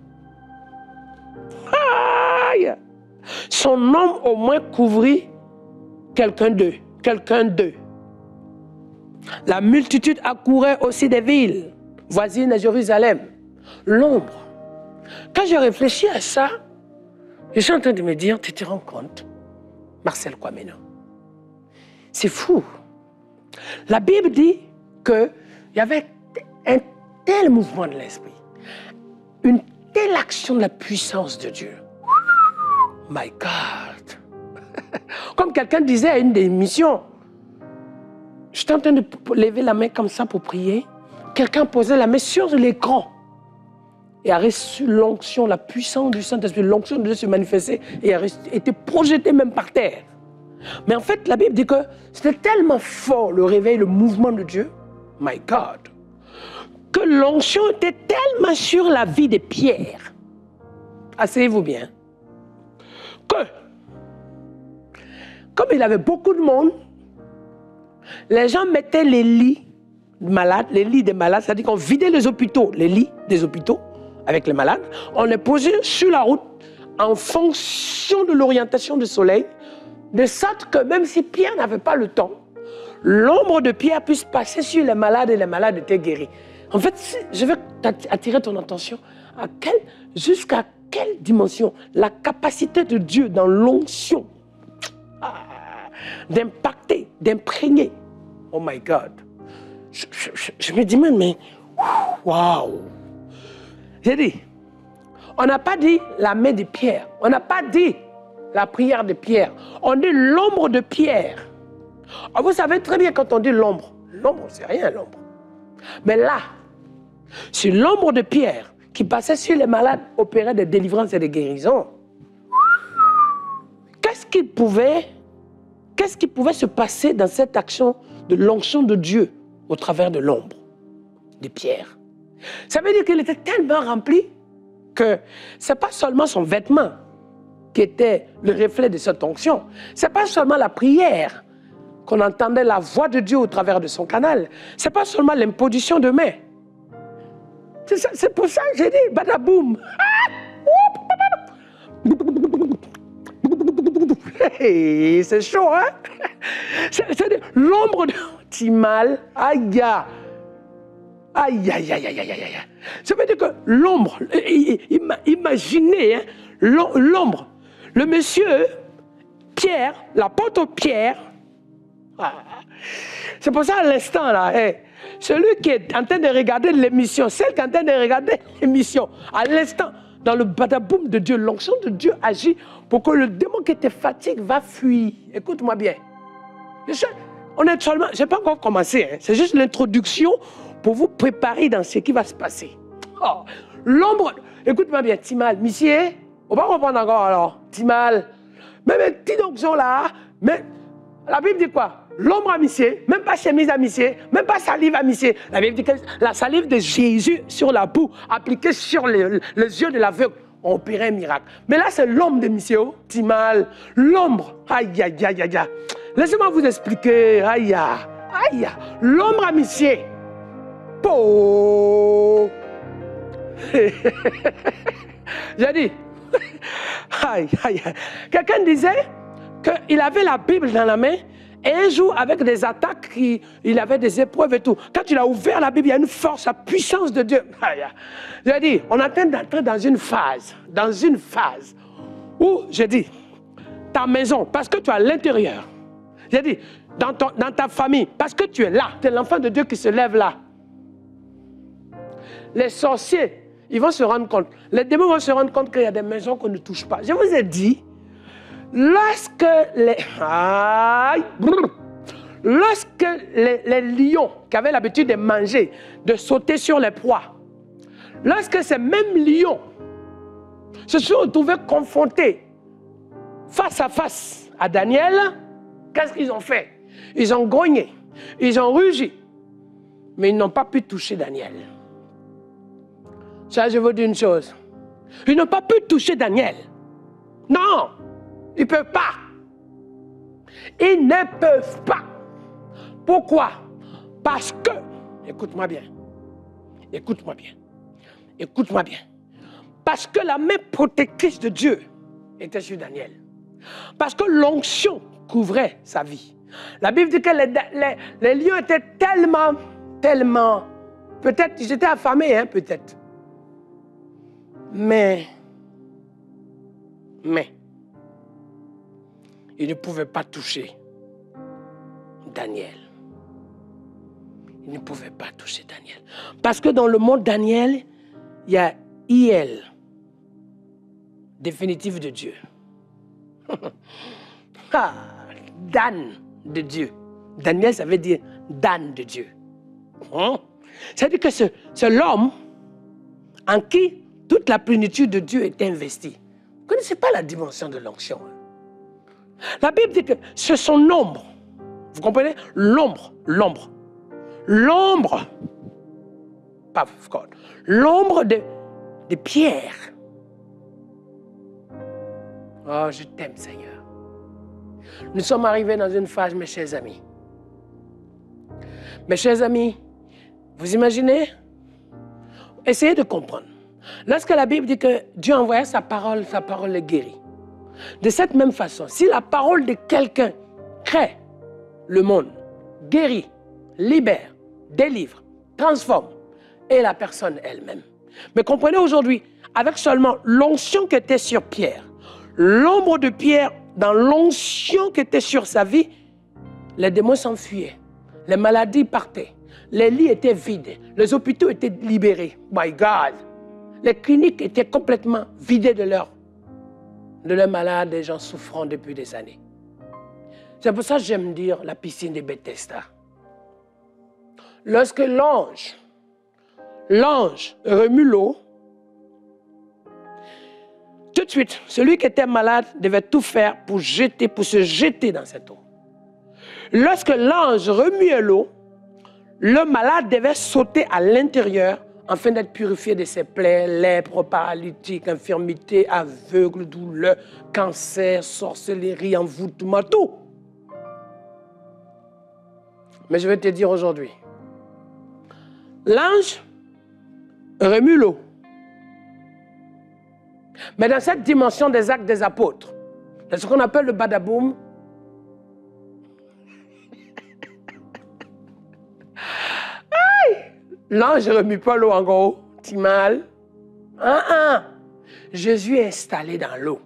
aïe, son nom au moins couvrit quelqu'un d'eux. Quelqu'un d'eux. La multitude accourait aussi des villes voisines à Jérusalem. L'ombre. Quand j'ai réfléchi à ça, je suis en train de me dire, tu te rends compte, Marcel Kwamena, c'est fou. La Bible dit qu'il y avait un tel mouvement de l'esprit, une telle action de la puissance de Dieu. My God. Comme quelqu'un disait à une des missions, j'étais en train de lever la main comme ça pour prier, quelqu'un posait la main sur l'écran et a reçu l'onction, la puissance du Saint-Esprit, l'onction de Dieu se manifestait et a été projeté même par terre. Mais en fait, la Bible dit que c'était tellement fort le réveil, le mouvement de Dieu, my God, que l'onction était tellement sur la vie de Pierre. Asseyez-vous bien. Que, comme il avait beaucoup de monde, les gens mettaient les lits malades, les lits des malades, c'est-à-dire qu'on vidait les hôpitaux, les lits des hôpitaux avec les malades, on les posait sur la route en fonction de l'orientation du soleil, de sorte que même si Pierre n'avait pas le temps, l'ombre de Pierre puisse passer sur les malades et les malades étaient guéris. En fait, je veux attirer ton attention à quel, jusqu'à quelle dimension la capacité de Dieu dans l'onction ah, d'impacter, d'imprégner. Oh my God. Je, je, je, je me dis même, mais waouh. J'ai dit, on n'a pas dit la main de Pierre, on n'a pas dit la prière de Pierre, on dit l'ombre de Pierre. Alors vous savez très bien quand on dit l'ombre, l'ombre c'est rien l'ombre. Mais là, c'est l'ombre de Pierre qui passait sur les malades, opérait des délivrances et des guérisons. Qu'est-ce qui pouvait, qu'est-ce qui pouvait se passer dans cette action de l'onction de Dieu au travers de l'ombre de Pierre? Ça veut dire qu'il était tellement rempli que ce n'est pas seulement son vêtement qui était le reflet de cette onction. Ce n'est pas seulement la prière qu'on entendait la voix de Dieu au travers de son canal. Ce n'est pas seulement l'imposition de main. C'est pour ça que j'ai dit, badaboum. Hey, c'est chaud, hein? C'est l'ombre de Timal, aïe. Aïe, aïe, aïe, aïe, aïe, aïe. Ça veut dire que l'ombre, imaginez, hein, l'ombre, le monsieur Pierre, l'apôtre Pierre, ah, c'est pour ça à l'instant là, hey, celui qui est en train de regarder l'émission, celle qui est en train de regarder l'émission, à l'instant, dans le badaboum de Dieu, l'onction de Dieu agit pour que le démon qui te fatigue va fuir. Écoute-moi bien. Je, on est seulement, je n'ai pas encore commencé, hein, c'est juste l'introduction pour vous préparer dans ce qui va se passer. Oh, l'ombre, écoute-moi bien, Timal, monsieur, on va comprendre encore alors, Timal, même une petite onction là, mais la Bible dit quoi? L'ombre à monsieur, même pas chemise à monsieur, même pas salive à monsieur. La Bible dit que la salive de Jésus sur la boue, appliquée sur les, les yeux de l'aveugle, on opérait un miracle. Mais là, c'est l'ombre de monsieur, Timal, l'ombre, aïe, aïe, aïe, aïe, aïe. Laissez-moi vous expliquer, aïe, aïe, l'ombre à monsieur. Po. J'ai dit, aïe, aïe, aïe. Quelqu'un disait qu'il avait la Bible dans la main et un jour, avec des attaques, il, il avait des épreuves et tout. Quand il a ouvert la Bible, il y a une force, la puissance de Dieu. Aïe, aïe. J'ai dit, on est en train d'entrer dans une phase, dans une phase où, j'ai dit, ta maison, parce que tu es à l'intérieur. J'ai dit, dans, ton, dans ta famille, parce que tu es là, tu es l'enfant de Dieu qui se lève là. Les sorciers, ils vont se rendre compte, les démons vont se rendre compte qu'il y a des maisons qu'on ne touche pas. Je vous ai dit, lorsque les, aïe, brrr, lorsque les, les lions qui avaient l'habitude de manger, de sauter sur les proies, lorsque ces mêmes lions se sont retrouvés confrontés face à face à Daniel, qu'est-ce qu'ils ont fait? Ils ont grogné, ils ont rugi, mais ils n'ont pas pu toucher Daniel. Ça, je vous dis une chose. Ils n'ont pas pu toucher Daniel. Non, ils ne peuvent pas. Ils ne peuvent pas. Pourquoi? Parce que, écoute-moi bien, écoute-moi bien, écoute-moi bien. Parce que la main protectrice de Dieu était sur Daniel. Parce que l'onction couvrait sa vie. La Bible dit que les, les, les lions étaient tellement, tellement, peut-être, ils étaient affamés, hein, peut-être. Mais, mais, ils ne pouvaient pas toucher Daniel. Ils ne pouvaient pas toucher Daniel. Parce que dans le monde Daniel, il y a I L, définitif de Dieu. Ah, Dan de Dieu. Daniel, ça veut dire Dan de Dieu. Hein? C'est-à-dire que c'est l'homme en qui toute la plénitude de Dieu est investie. Vous ne connaissez pas la dimension de l'onction. La Bible dit que c'est son ombre. Vous comprenez? L'ombre, l'ombre. L'ombre, pas l'ombre de, de Pierre. Oh, je t'aime, Seigneur. Nous sommes arrivés dans une phase, mes chers amis. Mes chers amis, vous imaginez? Essayez de comprendre. Lorsque la Bible dit que Dieu envoyait sa parole, sa parole est guérie. De cette même façon, si la parole de quelqu'un crée le monde, guérit, libère, délivre, transforme, et la personne elle-même. Mais comprenez aujourd'hui, avec seulement l'onction qui était sur Pierre, l'ombre de Pierre, dans l'onction qui était sur sa vie, les démons s'enfuyaient, les maladies partaient, les lits étaient vides, les hôpitaux étaient libérés. My God! Les cliniques étaient complètement vidées de leurs de leurs malades, des gens souffrant depuis des années. C'est pour ça que j'aime dire la piscine de Bethesda. Lorsque l'ange, l'ange remue l'eau, tout de suite, celui qui était malade devait tout faire pour jeter, pour se jeter dans cette eau. Lorsque l'ange remuait l'eau, le malade devait sauter à l'intérieur afin d'être purifié de ses plaies, lèpre, paralytique, infirmité, aveugle, douleur, cancer, sorcellerie, envoûtement, tout. Mais je vais te dire aujourd'hui, l'ange remue l'eau. Mais dans cette dimension des actes des apôtres, c'est ce qu'on appelle le badaboum. L'ange ne remue pas l'eau en gros, Timal. Ah, ah. Jésus est installé dans l'eau.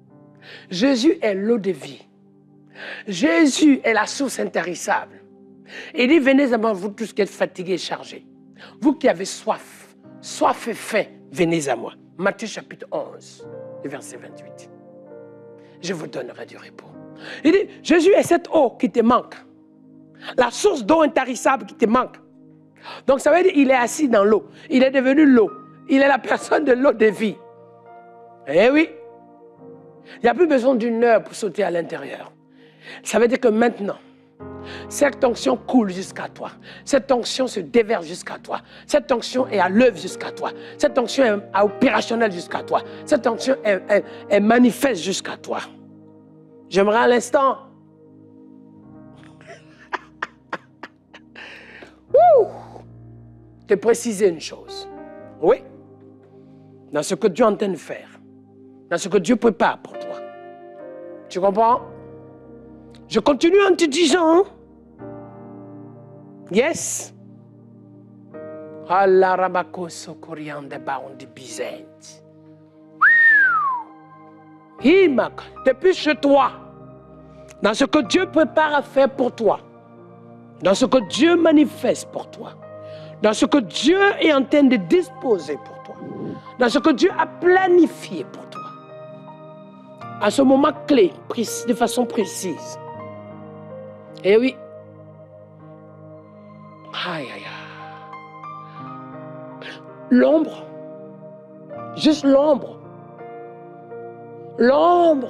Jésus est l'eau de vie. Jésus est la source intarissable. Il dit, venez à moi, vous tous qui êtes fatigués et chargés. Vous qui avez soif, soif et faim, venez à moi. Matthieu chapitre onze, verset vingt-huit. Je vous donnerai du repos. Il dit, Jésus est cette eau qui te manque. La source d'eau intarissable qui te manque. Donc ça veut dire qu'il est assis dans l'eau. Il est devenu l'eau. Il est la personne de l'eau de vie. Eh oui. Il n'y a plus besoin d'une heure pour sauter à l'intérieur. Ça veut dire que maintenant, cette onction coule jusqu'à toi. Cette onction se déverse jusqu'à toi. Cette onction est à l'œuvre jusqu'à toi. Cette onction est opérationnelle jusqu'à toi. Cette onction est, est, est manifeste jusqu'à toi. J'aimerais à l'instant te préciser une chose. Oui. Dans ce que Dieu est en train de faire. Dans ce que Dieu prépare pour toi. Tu comprends? Je continue en te disant, yes. Allah rabako sokorian de baron de bizet. Himak, depuis chez toi, dans ce que Dieu prépare à faire pour toi, dans ce que Dieu manifeste pour toi, dans ce que Dieu est en train de disposer pour toi, dans ce que Dieu a planifié pour toi, à ce moment clé, de façon précise. Eh oui. Aïe, aïe, aïe. L'ombre. Juste l'ombre. L'ombre.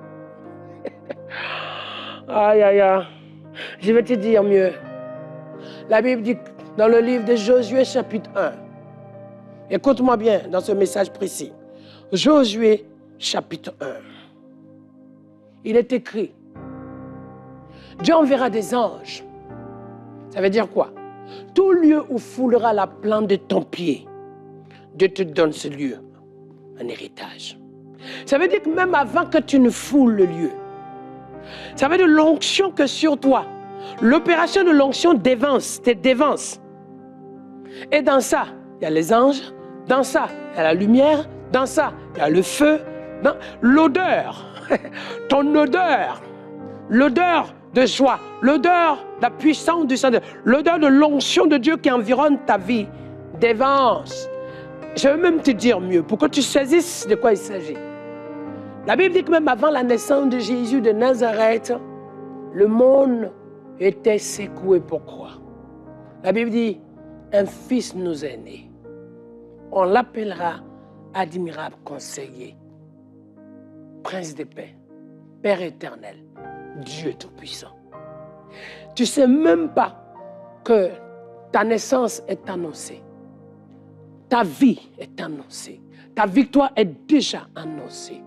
Aïe, aïe, aïe. Je vais te dire mieux. La Bible dit dans le livre de Josué chapitre un. Écoute-moi bien dans ce message précis. Josué chapitre un. Il est écrit. Dieu enverra des anges. Ça veut dire quoi? Tout lieu où foulera la plante de ton pied, Dieu te donne ce lieu, un héritage. Ça veut dire que même avant que tu ne foules le lieu, ça veut dire l'onction que sur toi, l'opération de l'onction dévance, te dévance. Et dans ça, il y a les anges, dans ça, il y a la lumière, dans ça, il y a le feu, l'odeur, ton odeur, l'odeur de joie, l'odeur de la puissance du Saint-Esprit, l'odeur de l'onction de Dieu qui environne ta vie, dévance. Je vais même te dire mieux, pour que tu saisisses de quoi il s'agit. La Bible dit que même avant la naissance de Jésus de Nazareth, le monde était secoué. Pourquoi? La Bible dit, un fils nous est né. On l'appellera admirable conseiller, prince de paix, Père éternel, Dieu tout-puissant. Tu ne sais même pas que ta naissance est annoncée. Ta vie est annoncée. Ta victoire est déjà annoncée.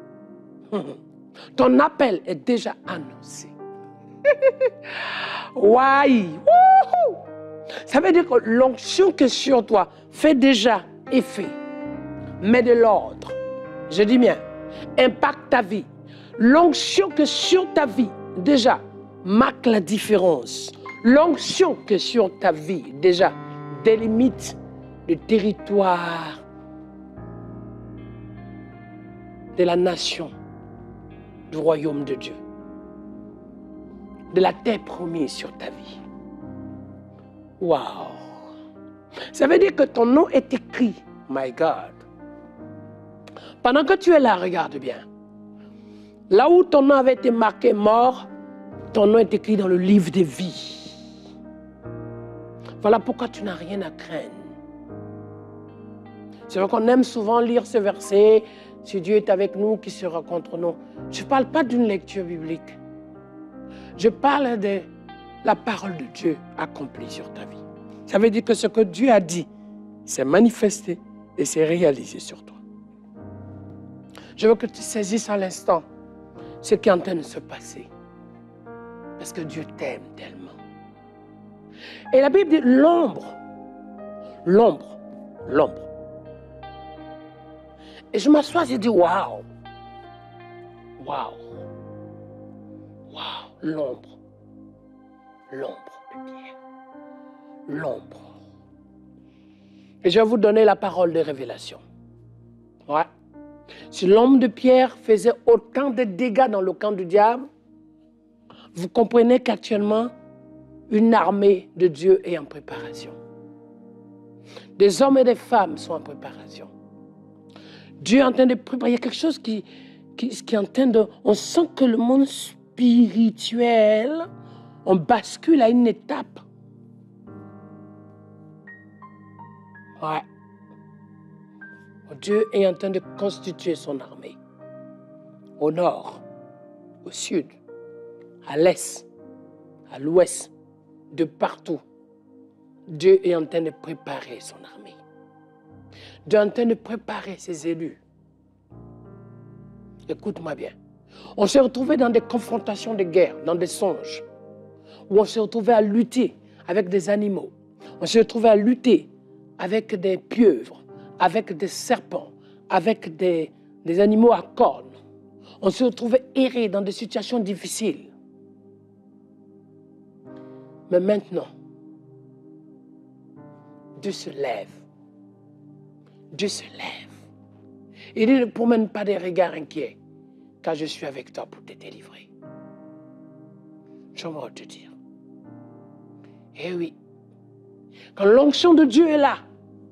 Ton appel est déjà annoncé. Ouais. Ça veut dire que l'onction qui est sur toi fait déjà effet. Met de l'ordre. Je dis bien, impacte ta vie. L'onction que sur ta vie, déjà, marque la différence. L'onction que sur ta vie, déjà, délimite le territoire de la nation, du royaume de Dieu, de la terre promise sur ta vie. Waouh! Ça veut dire que ton nom est écrit, my God. Pendant que tu es là, regarde bien. Là où ton nom avait été marqué mort, ton nom est écrit dans le livre de vie. Voilà pourquoi tu n'as rien à craindre. C'est vrai qu'on aime souvent lire ce verset, si Dieu est avec nous, qui sera contre nous. Je ne parle pas d'une lecture biblique. Je parle de la parole de Dieu accomplie sur ta vie. Ça veut dire que ce que Dieu a dit, c'est manifesté et c'est réalisé sur toi. Je veux que tu saisisses à l'instant ce qui est en train de se passer. Parce que Dieu t'aime tellement. Et la Bible dit l'ombre, l'ombre, l'ombre. Et je m'assois et je dis waouh, waouh, waouh, l'ombre, l'ombre de Pierre, l'ombre. Et je vais vous donner la parole de révélation. Ouais. Si l'ombre de Pierre faisait autant de dégâts dans le camp du diable, vous comprenez qu'actuellement, une armée de Dieu est en préparation. Des hommes et des femmes sont en préparation. Dieu est en train de préparer. Il y a quelque chose qui, qui, qui est en train de... On sent que le monde spirituel, on bascule à une étape. Ouais. Dieu est en train de constituer son armée. Au nord, au sud, à l'est, à l'ouest, de partout. Dieu est en train de préparer son armée. Dieu est en train de préparer ses élus. Écoute-moi bien. On s'est retrouvé dans des confrontations de guerre, dans des songes, où on s'est retrouvé à lutter avec des animaux. On s'est retrouvé à lutter avec des pieuvres, avec des serpents, avec des, des animaux à cornes. On s'est retrouvé erré dans des situations difficiles. Mais maintenant, Dieu se lève. Dieu se lève. Il ne promène pas des regards inquiets, car je suis avec toi pour te délivrer. J'aimerais te dire. Eh oui, quand l'onction de Dieu est là,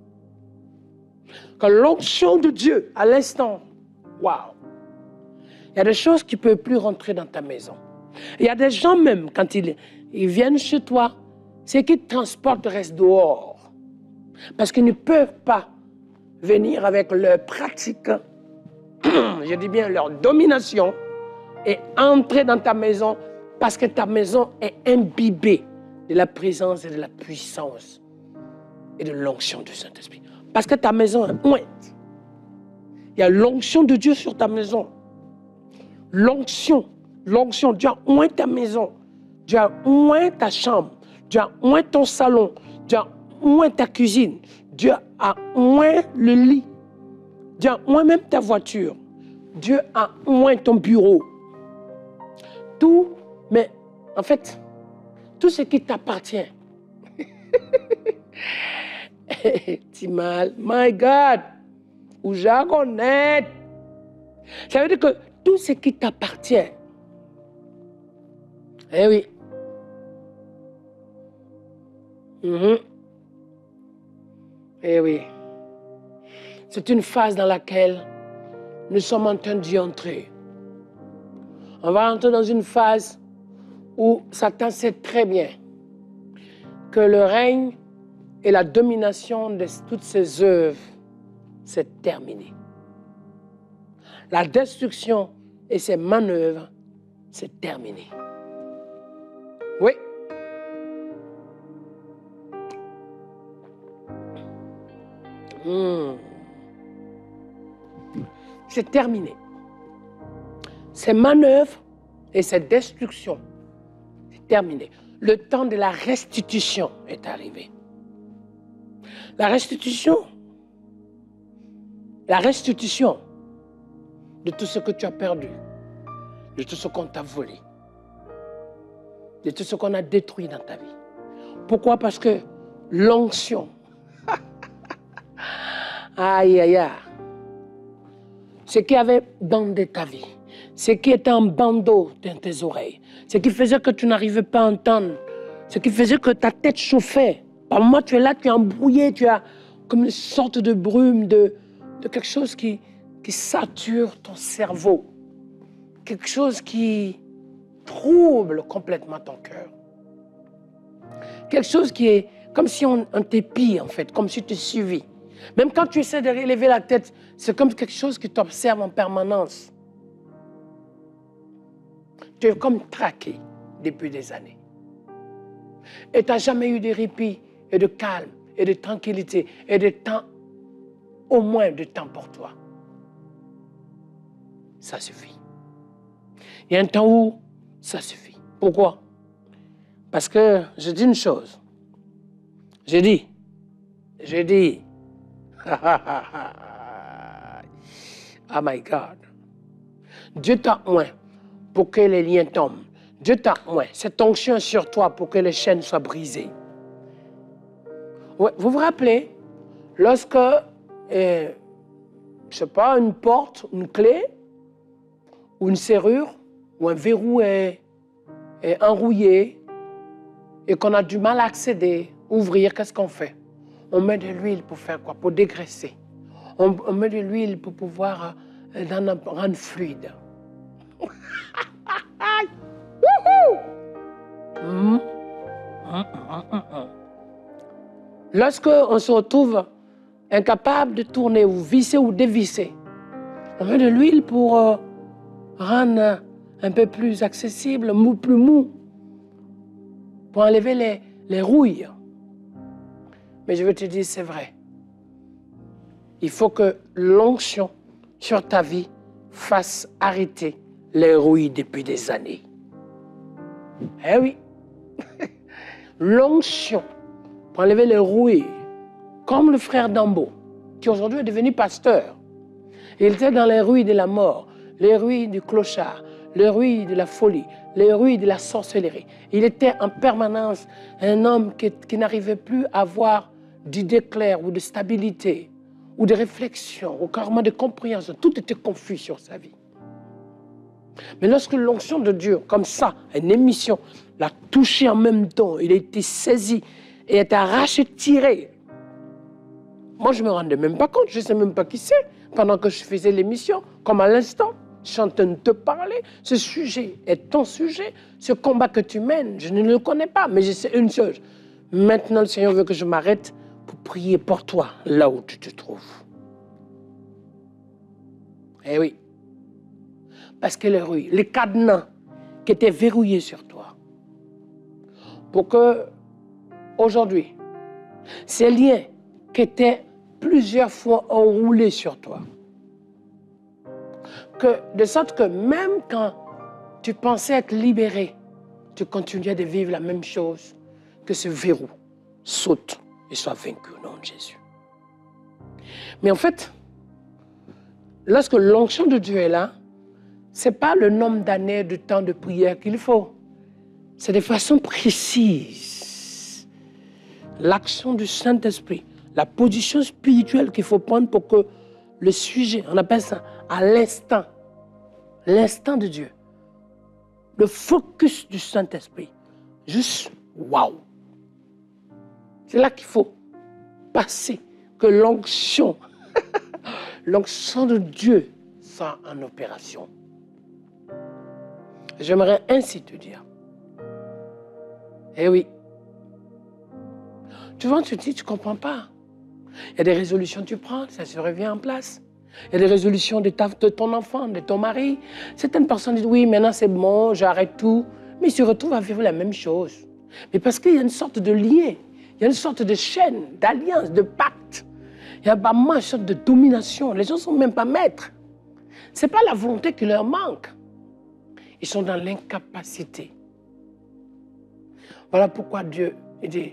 quand l'onction de Dieu, à l'instant, waouh, il y a des choses qui ne peuvent plus rentrer dans ta maison. Il y a des gens même, quand ils, ils viennent chez toi, c'est qu'ils te transportent, restent dehors. Parce qu'ils ne peuvent pas venir avec leur pratique, je dis bien leur domination, et entrer dans ta maison parce que ta maison est imbibée de la présence et de la puissance et de l'onction du Saint-Esprit. Parce que ta maison est ointe. Il y a l'onction de Dieu sur ta maison. L'onction, l'onction, Dieu a oint ta maison, Dieu a oint ta chambre, Dieu a oint ton salon, Dieu a oint ta cuisine, Dieu a oint le lit, Dieu a oint même ta voiture, Dieu a oint ton bureau. Tout, mais en fait, tout ce qui t'appartient. Timal, my God, ou j'agonette. Ça veut dire que tout ce qui t'appartient, eh oui, mm-hmm. Eh oui, c'est une phase dans laquelle nous sommes en train d'y entrer. On va entrer dans une phase où Satan sait très bien que le règne et la domination de toutes ses œuvres, c'est terminé. La destruction et ses manœuvres, c'est terminé. Oui. Mmh. C'est terminé. Ces manœuvres et ces destructions, c'est terminé. Le temps de la restitution est arrivé. La restitution, la restitution de tout ce que tu as perdu, de tout ce qu'on t'a volé, de tout ce qu'on a détruit dans ta vie. Pourquoi? Parce que l'onction, aïe, aïe, aïe, ce qui avait bandé ta vie, ce qui était en bandeau dans tes oreilles, ce qui faisait que tu n'arrivais pas à entendre, ce qui faisait que ta tête chauffait. Par moi, tu es là, tu es embrouillé, tu as comme une sorte de brume, de, de quelque chose qui, qui sature ton cerveau, quelque chose qui trouble complètement ton cœur. Quelque chose qui est comme si on, on t'épie, en fait, comme si tu suivis. Même quand tu essaies de relever la tête, c'est comme quelque chose qui t'observe en permanence. Tu es comme traqué depuis des années. Et tu n'as jamais eu de répit et de calme et de tranquillité et de temps, au moins de temps pour toi. Ça suffit. Il y a un temps où ça suffit. Pourquoi? Parce que je dis une chose. J'ai dit, j'ai dit, oh my God, Dieu t'a oint pour que les liens tombent. Dieu t'a oint. Cette onction sur toi pour que les chaînes soient brisées. Ouais, vous vous rappelez, lorsque, euh, je ne sais pas, une porte, une clé, ou une serrure, ou un verrou est, est enrouillé, et qu'on a du mal à accéder, ouvrir, qu'est-ce qu'on fait? On met de l'huile pour faire quoi? Pour dégraisser. On, on met de l'huile pour pouvoir euh, dans, rendre fluide. mmh. Lorsque on se retrouve incapable de tourner ou visser ou dévisser, on met de l'huile pour euh, rendre un peu plus accessible, mou, plus mou, pour enlever les, les rouilles. Mais je veux te dire, c'est vrai. Il faut que l'onction sur ta vie fasse arrêter les rouilles depuis des années. Eh oui. L'onction pour enlever les rouilles, comme le frère Dambo, qui aujourd'hui est devenu pasteur. Il était dans les rouilles de la mort, les rouilles du clochard, les rouilles de la folie, les rouilles de la sorcellerie. Il était en permanence un homme qui, qui n'arrivait plus à avoir d'idées claires ou de stabilité, ou de réflexion, ou carrément de compréhension. Tout était confus sur sa vie. Mais lorsque l'onction de Dieu, comme ça, une émission, l'a touché en même temps, il a été saisi et est arraché, tiré. Moi, je ne me rendais même pas compte, je ne sais même pas qui c'est, pendant que je faisais l'émission, comme à l'instant, je suis en train de te parler. Ce sujet est ton sujet, ce combat que tu mènes, je ne le connais pas, mais je sais une chose. Maintenant, le Seigneur veut que je m'arrête pour prier pour toi, là où tu te trouves. Eh oui. Parce que les rouilles, les cadenas qui étaient verrouillés sur toi, pour que, aujourd'hui, ces liens qui étaient plusieurs fois enroulés sur toi, que, de sorte que même quand tu pensais être libéré, tu continuais de vivre la même chose, que ce verrou saute et soit vaincu au nom de Jésus. Mais en fait, lorsque l'onction de Dieu est là, ce n'est pas le nombre d'années de temps de prière qu'il faut. C'est de façon précise. L'action du Saint-Esprit, la position spirituelle qu'il faut prendre pour que le sujet, on appelle ça à l'instant, l'instant de Dieu, le focus du Saint-Esprit, juste waouh. C'est là qu'il faut passer, que l'onction, l'onction de Dieu soit en opération. J'aimerais ainsi te dire. Eh oui. Tu vois, tu te dis, tu ne comprends pas. Il y a des résolutions que tu prends, ça se revient en place. Il y a des résolutions de, ta, de ton enfant, de ton mari. Certaines personnes disent, oui, maintenant c'est bon, j'arrête tout. Mais ils se retrouvent à vivre la même chose. Mais parce qu'il y a une sorte de lien, il y a une sorte de chaîne, d'alliance, de pacte. Il y a vraiment une sorte de domination. Les gens ne sont même pas maîtres. Ce n'est pas la volonté qui leur manque. Ils sont dans l'incapacité. Voilà pourquoi Dieu dit,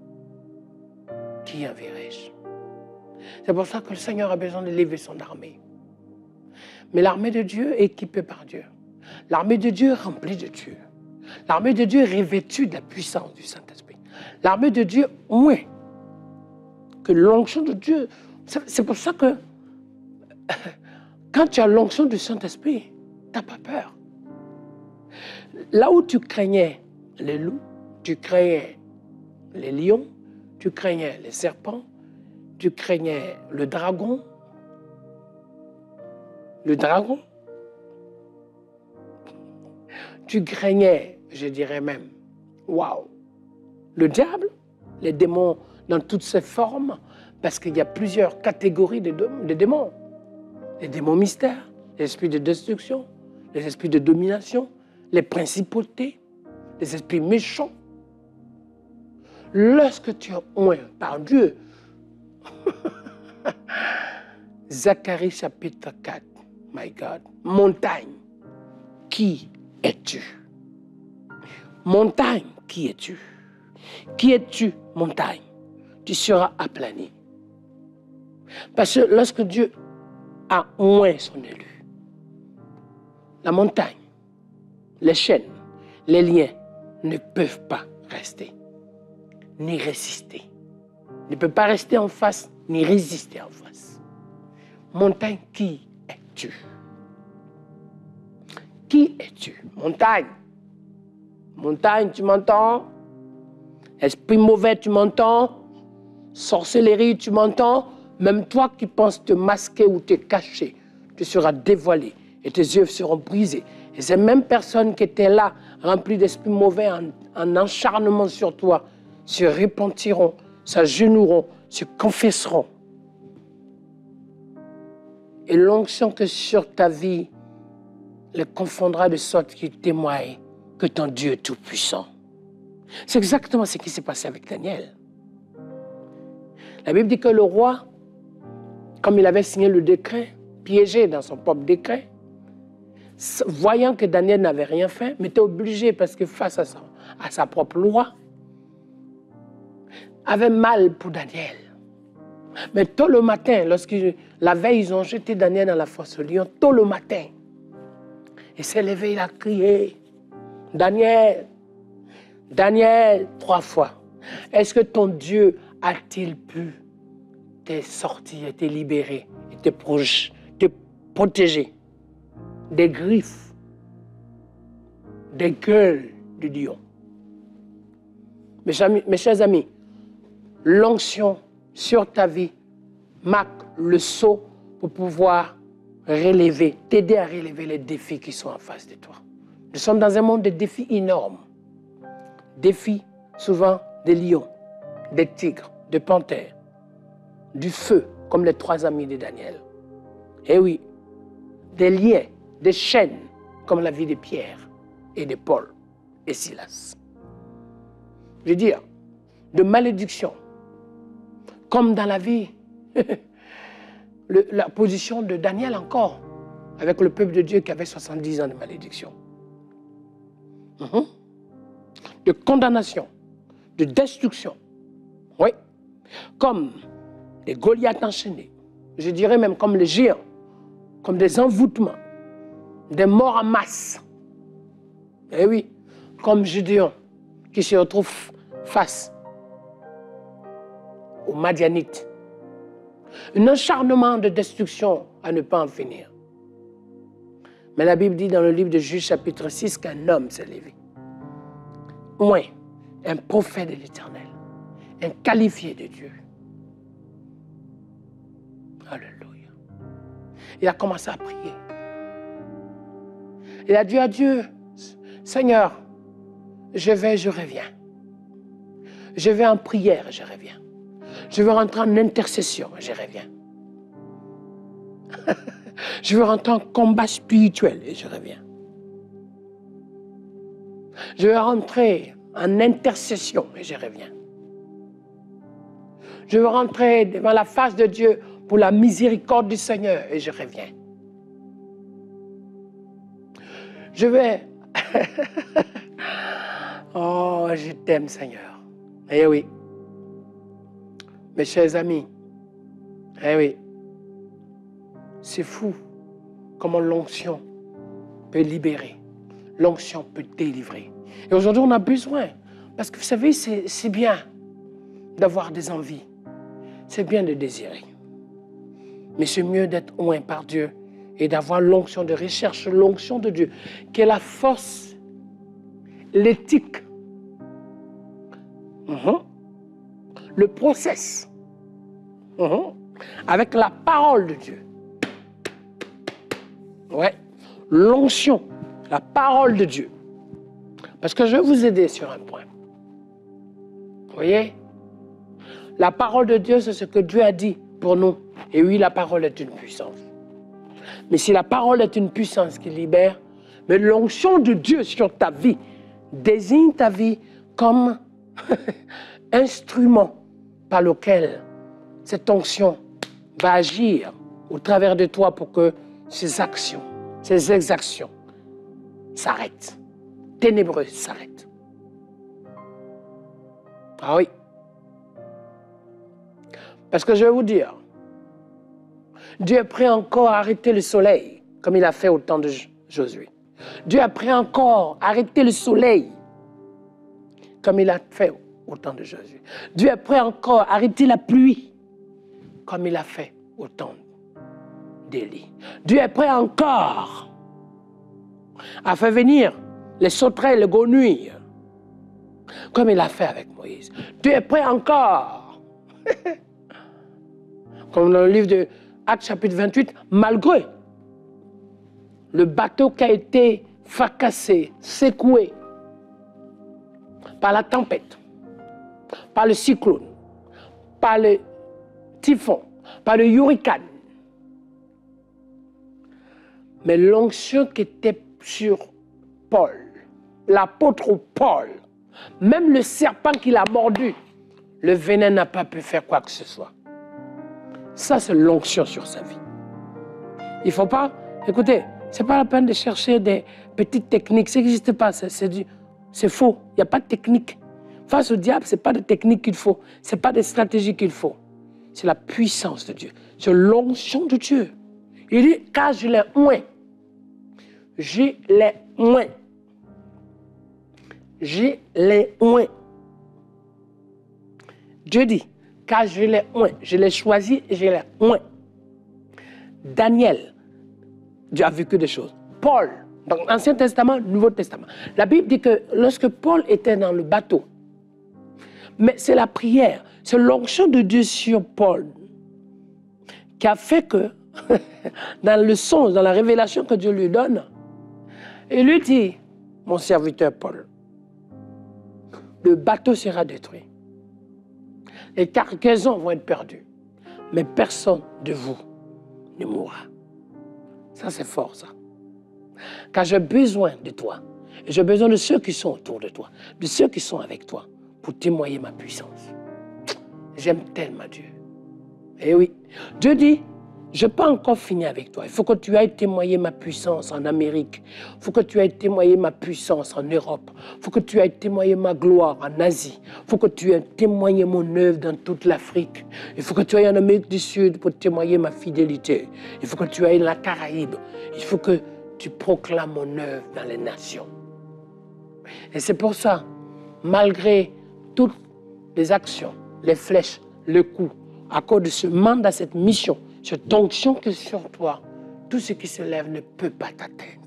qui enverrai-je? C'est pour ça que le Seigneur a besoin de lever son armée. Mais l'armée de Dieu est équipée par Dieu. L'armée de Dieu est remplie de Dieu. L'armée de Dieu est revêtue de la puissance du Saint-Esprit. L'armée de Dieu, moins que l'onction de Dieu. C'est pour ça que quand tu as l'onction du Saint-Esprit, tu n'as pas peur. Là où tu craignais les loups, tu craignais les lions, tu craignais les serpents, tu craignais le dragon. Le dragon. Tu craignais, je dirais même, waouh, le diable, les démons dans toutes ses formes, parce qu'il y a plusieurs catégories de, de démons. Les démons mystères, les esprits de destruction, les esprits de domination, les principautés, les esprits méchants. Lorsque tu es oint par Dieu, Zacharie chapitre quatre, my God, montagne, qui es-tu? Montagne, qui es-tu? Qui es-tu, montagne? Tu seras aplani. Parce que lorsque Dieu a oint son élu, la montagne, les chaînes, les liens ne peuvent pas rester, ni résister. Ne peuvent pas rester en face, ni résister en face. Montagne, qui es-tu? Qui es-tu? Montagne. Montagne, tu m'entends? Esprit mauvais, tu m'entends? Sorcellerie, tu m'entends? Même toi qui penses te masquer ou te cacher, tu seras dévoilé et tes yeux seront brisés. Et ces mêmes personnes qui étaient là, remplies d'esprit mauvais, en, en acharnement sur toi, se repentiront, s'agenouilleront, se confesseront. Et l'onction que sur ta vie les confondra de sorte qu'ils témoignent que ton Dieu est tout-puissant. C'est exactement ce qui s'est passé avec Daniel. La Bible dit que le roi, comme il avait signé le décret, piégé dans son propre décret, voyant que Daniel n'avait rien fait, mais était obligé, parce que face à sa, à sa propre loi, avait mal pour Daniel. Mais tôt le matin, lorsque la veille, ils ont jeté Daniel dans la fosse au lion, tôt le matin, il s'est levé, il a crié, Daniel, Daniel, trois fois, est-ce que ton Dieu a-t-il pu te sortir, te libérer, te, proche, te protéger des griffes, des gueules du lion? Mes, amis, mes chers amis, l'onction sur ta vie marque le saut pour pouvoir relever, t'aider à relever les défis qui sont en face de toi. Nous sommes dans un monde de défis énormes. Défis souvent des lions, des tigres, des panthères, du feu, comme les trois amis de Daniel. Et oui, des liens, des chaînes, comme la vie de Pierre et de Paul et Silas. Je veux dire, de malédiction, comme dans la vie, le, la position de Daniel encore, avec le peuple de Dieu qui avait soixante-dix ans de malédiction. Mm-hmm. De condamnation, de destruction. Oui, comme des Goliaths enchaînés, je dirais même comme les géants, comme des envoûtements, des morts en masse. Et oui, comme Gédéon, qui se retrouve face aux Madianites. Un acharnement de destruction à ne pas en finir. Mais la Bible dit dans le livre de Juges chapitre six qu'un homme s'est levé. Oui, un prophète de l'Éternel, un qualifié de Dieu. Alléluia. Il a commencé à prier. Il a dit à Dieu, Seigneur, je vais, je reviens. Je vais en prière, je reviens. Je veux rentrer en intercession, je reviens. Je veux rentrer en combat spirituel et je reviens. Je veux rentrer en intercession et je reviens. Je veux rentrer devant la face de Dieu pour la miséricorde du Seigneur et je reviens. Je vais... Oh, je t'aime, Seigneur. Eh oui. Mes chers amis, eh oui. C'est fou comment l'onction peut libérer. L'onction peut délivrer. Et aujourd'hui, on a besoin. Parce que vous savez, c'est bien d'avoir des envies. C'est bien de désirer. Mais c'est mieux d'être oint par Dieu et d'avoir l'onction de recherche, l'onction de Dieu, qui est la force, l'éthique, mm-hmm. le process, mm-hmm. avec la parole de Dieu. Ouais, l'onction, la parole de Dieu. Parce que je vais vous aider sur un point. Vous voyez? La parole de Dieu, c'est ce que Dieu a dit pour nous. Et oui, la parole est une puissance. Mais si la parole est une puissance qui libère, mais l'onction de Dieu sur ta vie désigne ta vie comme instrument par lequel cette onction va agir au travers de toi pour que ces actions, ces exactions s'arrêtent, ténébreuses s'arrêtent. Ah oui. Parce que je vais vous dire, Dieu est prêt encore à arrêter le soleil, comme il a fait au temps de Josué. Dieu est prêt encore à arrêter le soleil, comme il a fait au temps de Josué. Dieu est prêt encore à arrêter la pluie, comme il a fait au temps d'Élie. Dieu est prêt encore à faire venir les sauterelles, les grenouilles, comme il a fait avec Moïse. Tu es prêt encore? Comme dans le livre de Actes chapitre vingt-huit, malgré le bateau qui a été fracassé, secoué par la tempête, par le cyclone, par le typhon, par le hurricane. Mais l'onction qui était sur Paul, l'apôtre Paul, même le serpent qui l'a mordu, le venin n'a pas pu faire quoi que ce soit. Ça, c'est l'onction sur sa vie. Il ne faut pas... Écoutez, ce n'est pas la peine de chercher des petites techniques. Ça n'existe pas. C'est faux. Il n'y a pas de technique. Face au diable, ce n'est pas de technique qu'il faut. Ce n'est pas de stratégie qu'il faut. C'est la puissance de Dieu. C'est l'onction de Dieu. Il dit, car je l'ai oint. Je l'ai oint. Je l'ai oint. Dieu dit, car je l'ai oint. Je l'ai choisi et je l'ai oint. Daniel, Dieu a vécu des choses. Paul, dans l'Ancien Testament, Nouveau Testament. La Bible dit que lorsque Paul était dans le bateau, mais c'est la prière, c'est l'onction de Dieu sur Paul qui a fait que, dans le songe, dans la révélation que Dieu lui donne, il lui dit, mon serviteur Paul, le bateau sera détruit. Les cargaisons vont être perdues, mais personne de vous ne mourra. Ça, c'est fort, ça. Car j'ai besoin de toi. Et j'ai besoin de ceux qui sont autour de toi, de ceux qui sont avec toi, pour témoigner ma puissance. J'aime tellement Dieu. Et oui, Dieu dit, je n'ai pas encore fini avec toi. Il faut que tu ailles témoigner ma puissance en Amérique. Il faut que tu ailles témoigner ma puissance en Europe. Il faut que tu ailles témoigner ma gloire en Asie. Il faut que tu ailles témoigner mon œuvre dans toute l'Afrique. Il faut que tu ailles en Amérique du Sud pour témoigner ma fidélité. Il faut que tu ailles dans la Caraïbe. Il faut que tu proclames mon œuvre dans les nations. Et c'est pour ça, malgré toutes les actions, les flèches, le coup, à cause de ce mandat, cette mission, cette onction que sur toi, tout ce qui se lève ne peut pas t'atteindre.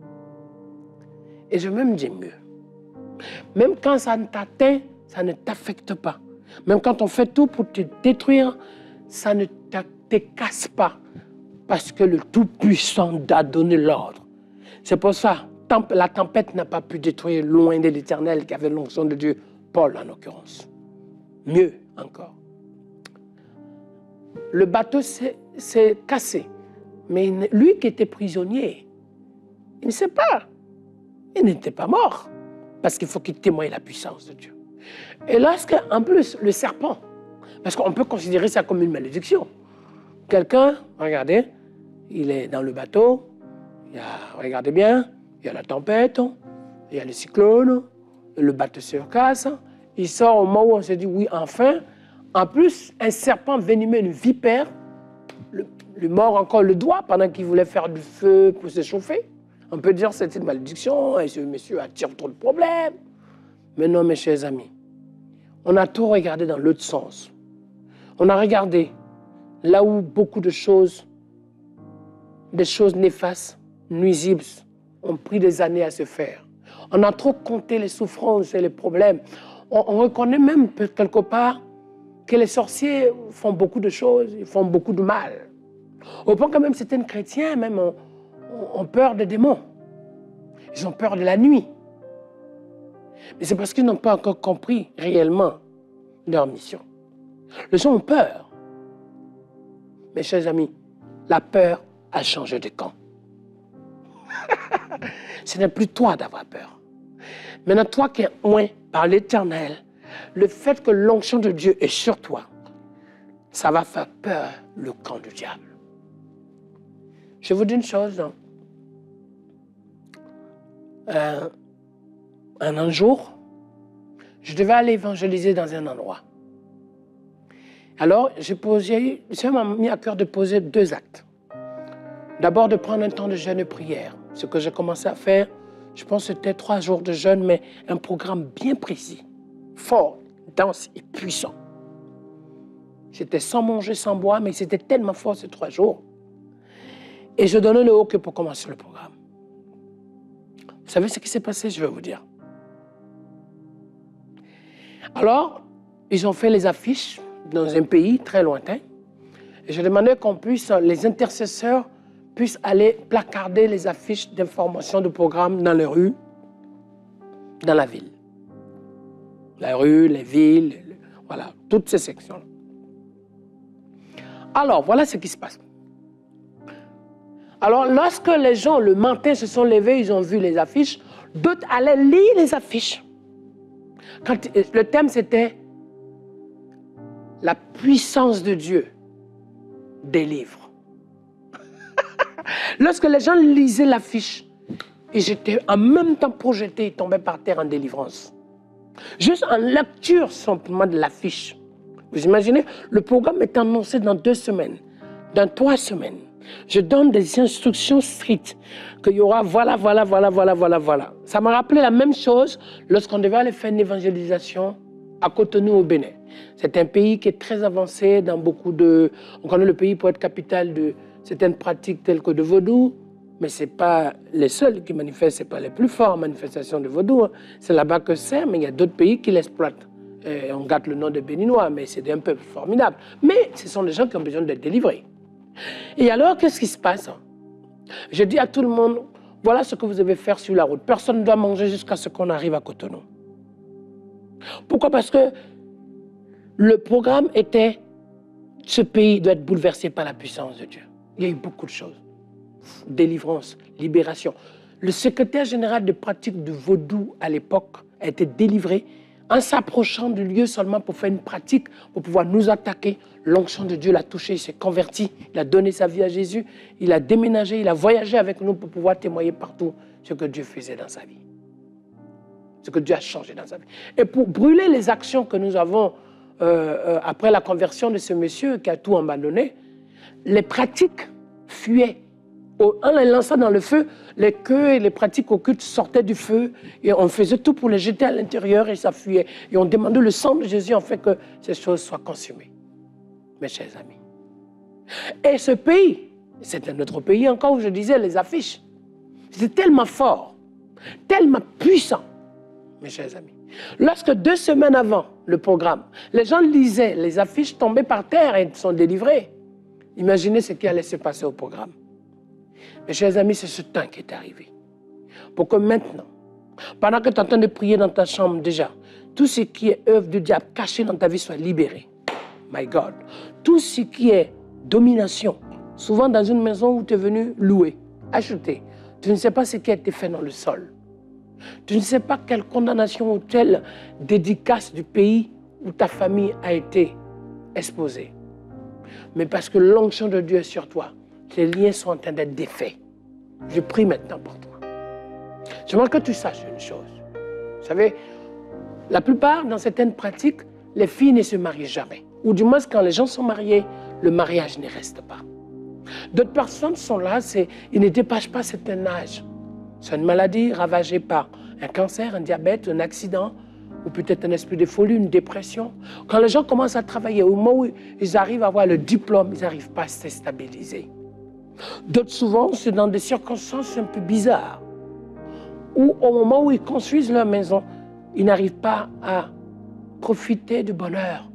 Et je vais même dire mieux. Même quand ça ne t'atteint, ça ne t'affecte pas. Même quand on fait tout pour te détruire, ça ne te casse pas. Parce que le Tout-Puissant t'a donné l'ordre. C'est pour ça, la tempête n'a pas pu détruire loin de l'Éternel qui avait l'onction de Dieu, Paul en l'occurrence. Mieux encore. Le bateau s'est cassé. Mais lui qui était prisonnier, il ne sait pas. Il n'était pas mort. Parce qu'il faut qu'il témoigne la puissance de Dieu. Et lorsque, en plus, le serpent, parce qu'on peut considérer ça comme une malédiction. Quelqu'un, regardez, il est dans le bateau, il y a, regardez bien, il y a la tempête, il y a le cyclone, le bateau se casse, il sort au moment où on se dit, oui, enfin. En plus, un serpent venimeux, une vipère, le, le mord encore le doigt pendant qu'il voulait faire du feu pour se chauffer. On peut dire que c'est une malédiction, et ce monsieur attire trop de problèmes. Mais non, mes chers amis, on a tout regardé dans l'autre sens. On a regardé là où beaucoup de choses, des choses néfastes, nuisibles, ont pris des années à se faire. On a trop compté les souffrances et les problèmes. On, on reconnaît même quelque part que les sorciers font beaucoup de choses, ils font beaucoup de mal. Au point que même certains chrétiens même ont, ont peur des démons. Ils ont peur de la nuit. Mais c'est parce qu'ils n'ont pas encore compris réellement leur mission. Les gens ont peur. Mes chers amis, la peur a changé de camp. Ce n'est plus toi d'avoir peur. Maintenant, toi qui es oint par l'Éternel, le fait que l'onction de Dieu est sur toi, ça va faire peur le camp du diable. Je vous dis une chose. Non? Euh, un jour, je devais aller évangéliser dans un endroit. Alors, j'ai posé, ça m'a mis à cœur de poser deux actes. D'abord, de prendre un temps de jeûne et prière. Ce que j'ai commencé à faire, je pense que c'était trois jours de jeûne, mais un programme bien précis, fort, dense et puissant. C'était sans manger, sans boire, mais c'était tellement fort ces trois jours. Et je donnais le haut que pour commencer le programme. Vous savez ce qui s'est passé, je vais vous dire. Alors, ils ont fait les affiches dans un pays très lointain. Et je demandais qu'on puisse, les intercesseurs puissent aller placarder les affiches d'information de programmes dans les rues, dans la ville. La rue, les villes, voilà, toutes ces sections-là. Alors, voilà ce qui se passe. Alors, lorsque les gens, le matin, se sont levés, ils ont vu les affiches, d'autres allaient lire les affiches. Quand, le thème, c'était « La puissance de Dieu délivre ». Lorsque les gens lisaient l'affiche, ils étaient en même temps projetés, ils tombaient par terre en délivrance. Juste en lecture simplement de l'affiche. Vous imaginez, le programme est annoncé dans deux semaines, dans trois semaines. Je donne des instructions strictes, qu'il y aura voilà, voilà, voilà, voilà, voilà, voilà. Ça m'a rappelé la même chose lorsqu'on devait aller faire une évangélisation à Cotonou au Bénin. C'est un pays qui est très avancé dans beaucoup de... On connaît le pays pour être capitale de certaines pratiques telles que de vaudou, mais ce n'est pas les seuls qui manifestent, ce n'est pas les plus forts en manifestation de vaudou. Hein. C'est là-bas que c'est, mais il y a d'autres pays qui l'exploitent. Et on gâte le nom de Béninois, mais c'est un peuple formidable. Mais ce sont des gens qui ont besoin d'être délivrés. Et alors, qu'est-ce qui se passe? Je dis à tout le monde, voilà ce que vous devez faire sur la route. Personne ne doit manger jusqu'à ce qu'on arrive à Cotonou. Pourquoi? Parce que le programme était, ce pays doit être bouleversé par la puissance de Dieu. Il y a eu beaucoup de choses. Délivrance, libération. Le secrétaire général de pratique du vaudou à l'époque a été délivré en s'approchant du lieu seulement pour faire une pratique, pour pouvoir nous attaquer. L'onction de Dieu l'a touché, il s'est converti, il a donné sa vie à Jésus, il a déménagé, il a voyagé avec nous pour pouvoir témoigner partout ce que Dieu faisait dans sa vie. Ce que Dieu a changé dans sa vie. Et pour brûler les actions que nous avons euh, euh, après la conversion de ce monsieur qui a tout abandonné, les pratiques fuyaient. En les lançant dans le feu, les queues et les pratiques occultes sortaient du feu et on faisait tout pour les jeter à l'intérieur et ça fuyait. Et on demandait le sang de Jésus en fait que ces choses soient consumées. Mes chers amis. Et ce pays, c'est un autre pays encore où je disais les affiches. C'était tellement fort, tellement puissant, mes chers amis. Lorsque deux semaines avant le programme, les gens lisaient, les affiches tombaient par terre et sont délivrées. Imaginez ce qui allait se passer au programme. Mes chers amis, c'est ce temps qui est arrivé. Pour que maintenant, pendant que tu es en train de prier dans ta chambre déjà, tout ce qui est œuvre du diable caché dans ta vie soit libéré. My God. Tout ce qui est domination, souvent dans une maison où tu es venu louer, acheter, tu ne sais pas ce qui a été fait dans le sol. Tu ne sais pas quelle condamnation ou telle dédicace du pays où ta famille a été exposée. Mais parce que l'onction de Dieu est sur toi, les liens sont en train d'être défaits. Je prie maintenant pour toi. J'aimerais que tu saches une chose. Vous savez, la plupart, dans certaines pratiques, les filles ne se marient jamais. Ou du moins, quand les gens sont mariés, le mariage ne reste pas. D'autres personnes sont là, ils ne dépassent pas certain âge. C'est une maladie ravagée par un cancer, un diabète, un accident, ou peut-être un esprit de folie, une dépression. Quand les gens commencent à travailler, au moment où ils arrivent à avoir le diplôme, ils n'arrivent pas à se stabiliser. D'autres, souvent, c'est dans des circonstances un peu bizarres, où au moment où ils construisent leur maison, ils n'arrivent pas à profiter du bonheur,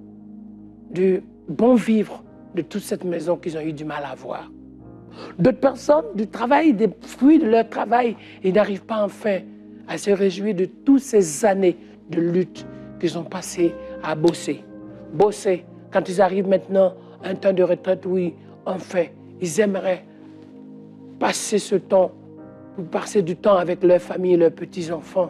du bon vivre de toute cette maison qu'ils ont eu du mal à avoir. D'autres personnes, du travail, des fruits de leur travail, ils n'arrivent pas enfin à se réjouir de toutes ces années de lutte qu'ils ont passées à bosser. Bosser, quand ils arrivent maintenant à un temps de retraite, oui, enfin, ils aimeraient passer ce temps, ou passer du temps avec leur famille et leurs petits-enfants.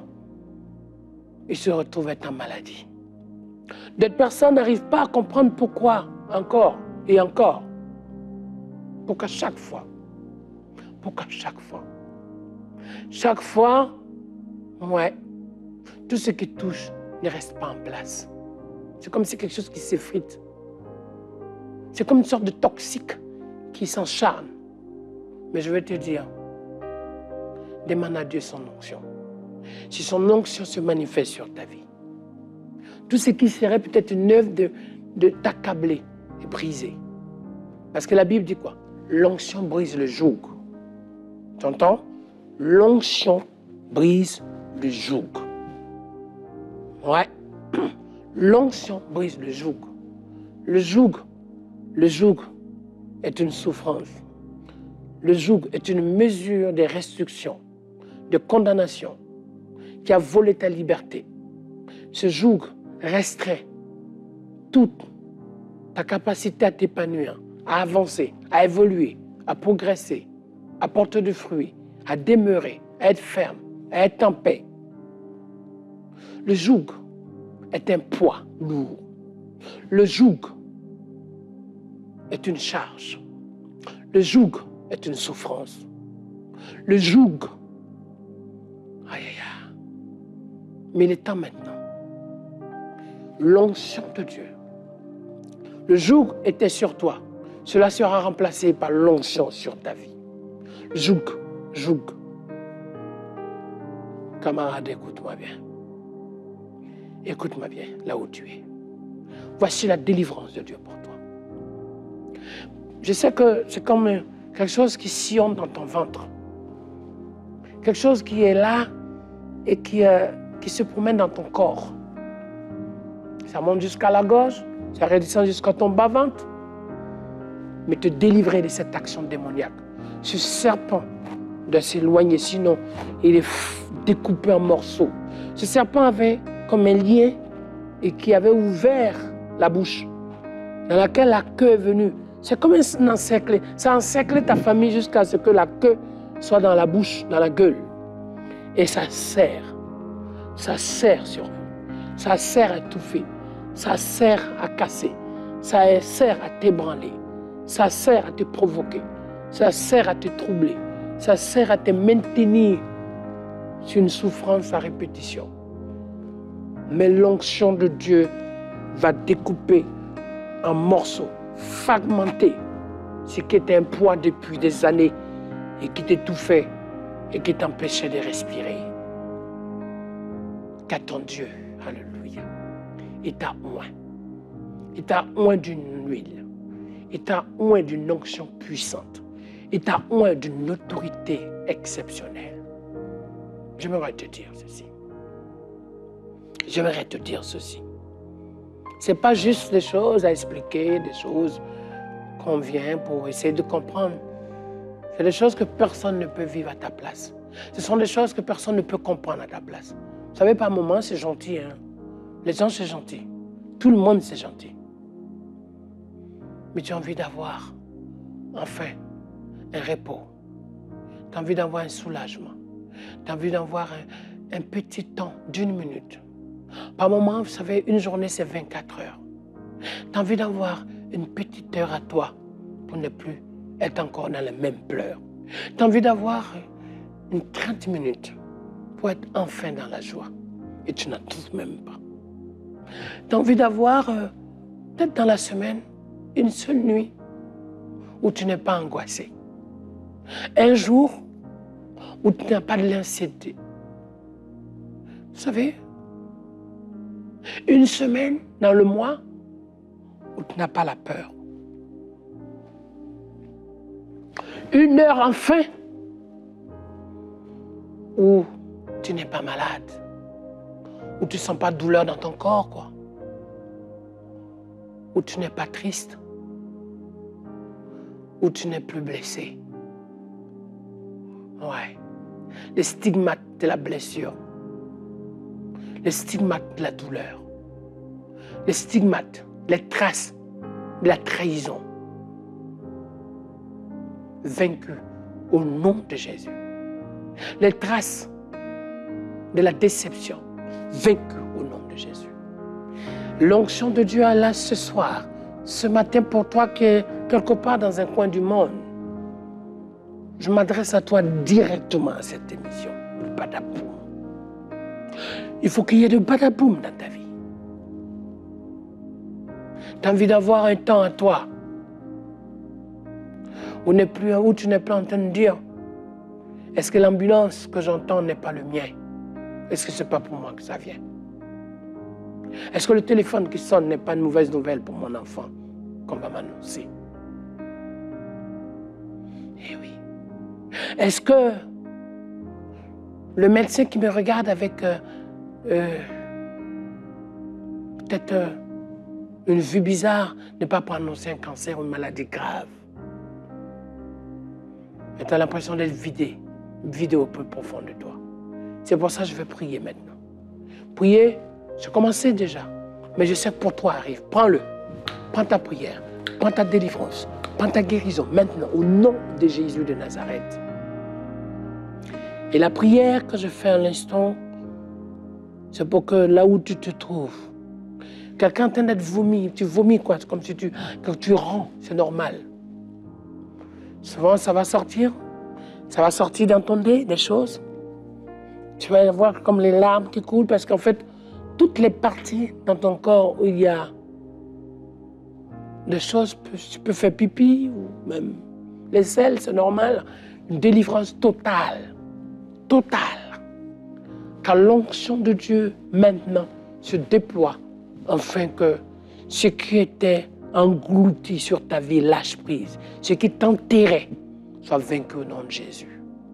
Ils se retrouvent en maladie. D'autres personnes n'arrivent pas à comprendre pourquoi, encore et encore. Pourquoi chaque fois, pourquoi chaque fois, chaque fois, ouais, tout ce qui touche ne reste pas en place. C'est comme si quelque chose qui s'effrite. C'est comme une sorte de toxique qui s'encharne. Mais je vais te dire, demande à Dieu son onction. Si son onction se manifeste sur ta vie, tout ce qui serait peut-être une œuvre de, de t'accabler est brisé. Parce que la Bible dit quoi? L'onction brise le joug. Tu entends? L'onction brise le joug. Ouais. L'onction brise le joug. Le joug, le joug est une souffrance. Le joug est une mesure de restriction, de condamnation qui a volé ta liberté. Ce joug restreint toute ta capacité à t'épanouir, à avancer, à évoluer, à progresser, à porter du fruit, à demeurer, à être ferme, à être en paix. Le joug est un poids lourd. Le joug est une charge. Le joug est une souffrance. Le joug, aïe aïe aïe, mais il est temps maintenant. L'onction de Dieu. Le joug était sur toi. Cela sera remplacé par l'onction sur ta vie. Joug, joug. Camarade, écoute-moi bien. Écoute-moi bien, là où tu es. Voici la délivrance de Dieu pour toi. Je sais que c'est comme quelque chose qui sillonne dans ton ventre. Quelque chose qui est là et qui, euh, qui se promène dans ton corps. Ça monte jusqu'à la gorge, ça redescend jusqu'à ton bas-ventre. Mais te délivrer de cette action démoniaque. Ce serpent doit s'éloigner, sinon il est découpé en morceaux. Ce serpent avait comme un lien et qui avait ouvert la bouche, dans laquelle la queue est venue. C'est comme un encerclé. Ça a encerclé ta famille jusqu'à ce que la queue soit dans la bouche, dans la gueule. Et ça serre. Ça serre sur vous. Ça sert à étouffer. Ça sert à casser. Ça sert à t'ébranler. Ça sert à te provoquer. Ça sert à te troubler. Ça sert à te maintenir sur une souffrance à répétition. Mais l'onction de Dieu va découper en morceaux, fragmenter ce qui était un poids depuis des années et qui t'étouffait et qui t'empêchait de respirer. Car ton Dieu, alléluia, il t'a oint. Il t'a oint d'une huile. Il t'a oint d'une onction puissante. Il t'a oint d'une autorité exceptionnelle. J'aimerais te dire ceci. J'aimerais te dire ceci. Ce n'est pas juste des choses à expliquer, des choses qu'on vient pour essayer de comprendre. C'est des choses que personne ne peut vivre à ta place. Ce sont des choses que personne ne peut comprendre à ta place. Vous savez, par moments, c'est gentil. Hein? Les gens, c'est gentil. Tout le monde, c'est gentil. Mais tu as envie d'avoir, enfin, un repos. Tu as envie d'avoir un soulagement. Tu as envie d'avoir un, un petit temps d'une minute. Par moment, vous savez, une journée, c'est vingt-quatre heures. Tu as envie d'avoir une petite heure à toi pour ne plus être encore dans les mêmes pleurs. Tu as envie d'avoir une trente minutes pour être enfin dans la joie. Et tu n'en trouves même pas. Tu as envie d'avoir, euh, peut-être dans la semaine, une seule nuit où tu n'es pas angoissé. Un jour où tu n'as pas de l'anxiété. Vous savez, une semaine dans le mois où tu n'as pas la peur. Une heure enfin où tu n'es pas malade, où tu ne sens pas de douleur dans ton corps, quoi. Où tu n'es pas triste, où tu n'es plus blessé. Ouais. Les stigmates de la blessure, les stigmates de la douleur, les stigmates, les traces de la trahison, vaincus au nom de Jésus. Les traces de la déception, vaincus au nom de Jésus. L'onction de Dieu est là ce soir, ce matin pour toi qui es quelque part dans un coin du monde. Je m'adresse à toi directement à cette émission. Badaboum. Il faut qu'il y ait de badaboum dans ta vie. Tu as envie d'avoir un temps à toi où, n'est plus, où tu n'es plus en train de dire est-ce que l'ambulance que j'entends n'est pas le mien? Est-ce que ce n'est pas pour moi que ça vient? Est-ce que le téléphone qui sonne n'est pas une mauvaise nouvelle pour mon enfant qu'on va m'annoncer? Eh oui. Est-ce que le médecin qui me regarde avec euh, euh, peut-être euh, une vue bizarre n'est pas pour annoncer un cancer ou une maladie grave. Mais tu as l'impression d'être vidé, vidé au plus profond de toi. C'est pour ça que je vais prier maintenant. Prier, j'ai commencé déjà, mais je sais que pour toi arrive. Prends-le, prends ta prière, prends ta délivrance, prends ta guérison maintenant, au nom de Jésus de Nazareth. Et la prière que je fais à l'instant, c'est pour que là où tu te trouves, quelqu'un t'en d'être vomi, tu vomis quoi, c'est comme si tu, que tu rends, c'est normal. Souvent, ça va sortir, ça va sortir dans ton nez, des choses. Tu vas voir comme les larmes qui coulent parce qu'en fait, toutes les parties dans ton corps où il y a des choses, tu peux faire pipi ou même les selles, c'est normal. Une délivrance totale, totale. Car l'onction de Dieu maintenant se déploie afin que ce qui était englouti sur ta vie lâche prise. Ce qui t'enterrait soit vaincu au nom de Jésus.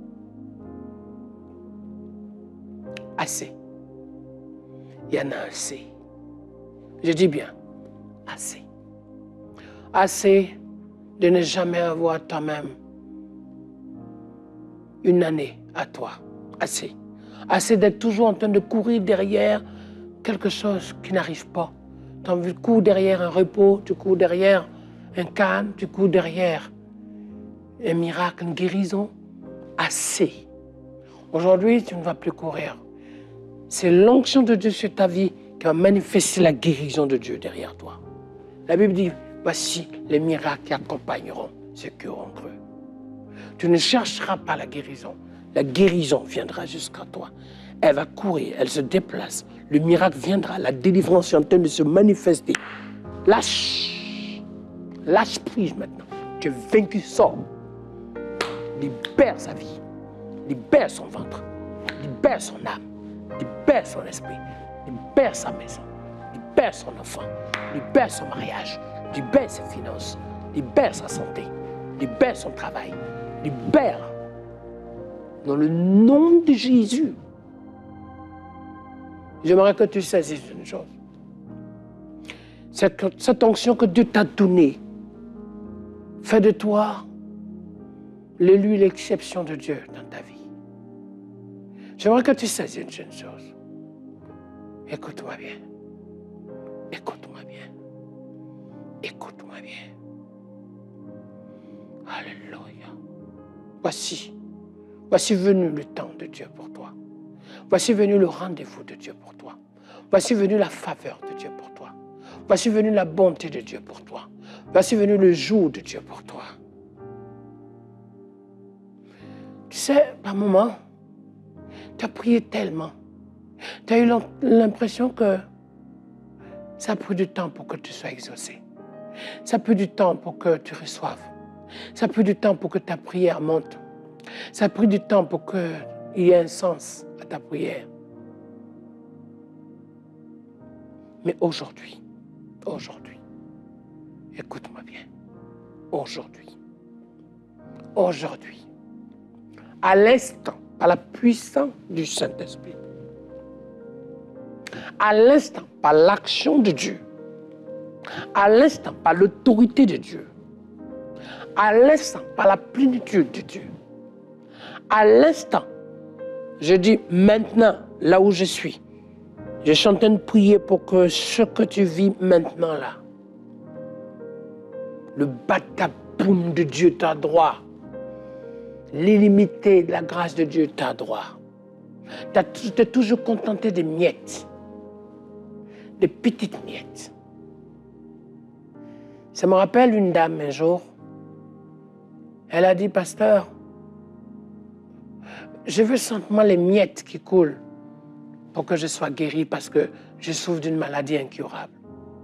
Assez. Il y en a assez. Je dis bien, assez. Assez de ne jamais avoir toi-même une année à toi. Assez. Assez d'être toujours en train de courir derrière quelque chose qui n'arrive pas. Tu cours derrière un repos, tu cours derrière un calme, tu cours derrière un miracle, une guérison. Assez. Aujourd'hui, tu ne vas plus courir. C'est l'onction de Dieu sur ta vie qui va manifester la guérison de Dieu derrière toi. La Bible dit, voici les miracles qui accompagneront ceux qui auront cru. Tu ne chercheras pas la guérison. La guérison viendra jusqu'à toi. Elle va courir, elle se déplace. Le miracle viendra, la délivrance est en train de se manifester. Lâche. Lâche prise maintenant. Tu es vaincu, sors. Libère sa vie. Libère son ventre. Libère son âme. Libère son esprit. Libère sa maison. Libère son enfant. Libère son mariage. Libère ses finances. Libère sa santé. Libère son travail. Libère. Dans le nom de Jésus. J'aimerais que tu saisisses une chose. Cette, cette onction que Dieu t'a donnée fait de toi l'élu, l'exception de Dieu dans ta vie. J'aimerais que tu saisisses une chose. Écoute-moi bien. Écoute-moi bien. Écoute-moi bien. Alléluia. Voici. Voici venu le temps de Dieu pour toi. Voici venu le rendez-vous de Dieu pour toi. Voici venu la faveur de Dieu pour toi. Voici venu la bonté de Dieu pour toi. Voici venu le jour de Dieu pour toi. Tu sais, par moments, tu as prié tellement. Tu as eu l'impression que ça a pris du temps pour que tu sois exaucé. Ça a pris du temps pour que tu reçoives. Ça a pris du temps pour que ta prière monte. Ça a pris du temps pour qu'il y ait un sens à ta prière. Mais aujourd'hui, aujourd'hui, écoute-moi bien, aujourd'hui, aujourd'hui, à l'instant, par la puissance du Saint-Esprit, à l'instant, par l'action de Dieu, à l'instant, par l'autorité de Dieu, à l'instant, par la plénitude de Dieu, à l'instant, je dis maintenant, là où je suis, je suis en train de prier pour que ce que tu vis maintenant là, le bataboum de Dieu t'a droit, l'illimité de la grâce de Dieu t'a droit. Tu t'es toujours contenté des miettes, des petites miettes. Ça me rappelle une dame un jour, elle a dit, pasteur, je veux simplement les miettes qui coulent pour que je sois guéri parce que je souffre d'une maladie incurable.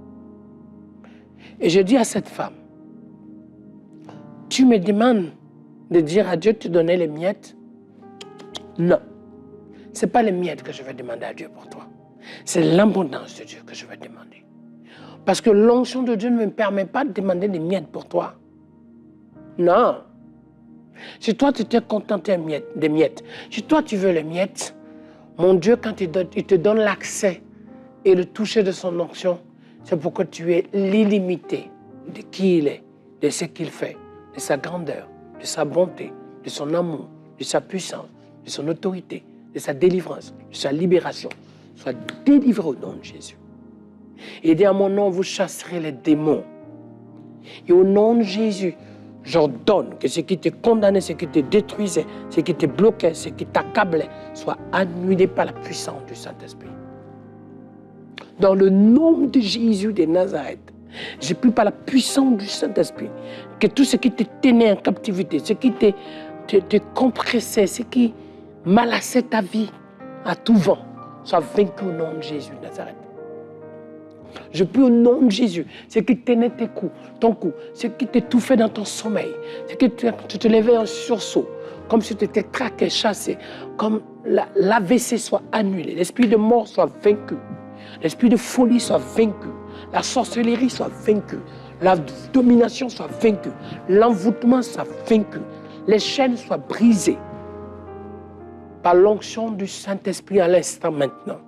Et je dis à cette femme, tu me demandes de dire à Dieu de te donner les miettes? Non. Ce n'est pas les miettes que je vais demander à Dieu pour toi. C'est l'abondance de Dieu que je vais demander. Parce que l'onction de Dieu ne me permet pas de demander des miettes pour toi. Non. Si toi, tu t'es contenté des miettes, si toi, tu veux les miettes, mon Dieu, quand il, donne, il te donne l'accès et le toucher de son onction, c'est pour que tu aies l'illimité de qui il est, de ce qu'il fait, de sa grandeur, de sa bonté, de son amour, de sa puissance, de son autorité, de sa délivrance, de sa libération. Sois délivré au nom de Jésus. Et dis à mon nom, vous chasserez les démons. Et au nom de Jésus, j'ordonne que ce qui te condamnait, ce qui te détruisait, ce qui te bloquait, ce qui t'accablait, soit annulé par la puissance du Saint-Esprit. Dans le nom de Jésus de Nazareth, j'ai pris par la puissance du Saint-Esprit que tout ce qui te tenait en captivité, ce qui te, te, te compressait, ce qui malassait ta vie à tout vent, soit vaincu au nom de Jésus de Nazareth. Je prie au nom de Jésus, ce qui tenait tes coups, ton cou, ce qui t'étouffait dans ton sommeil, ce qui te, tu te levais en sursaut, comme si tu étais traqué, chassé, comme l'A V C soit annulé, l'esprit de mort soit vaincu, l'esprit de folie soit vaincu, la sorcellerie soit vaincue, la domination soit vaincue, l'envoûtement soit vaincu, les chaînes soient brisées par l'onction du Saint-Esprit à l'instant maintenant.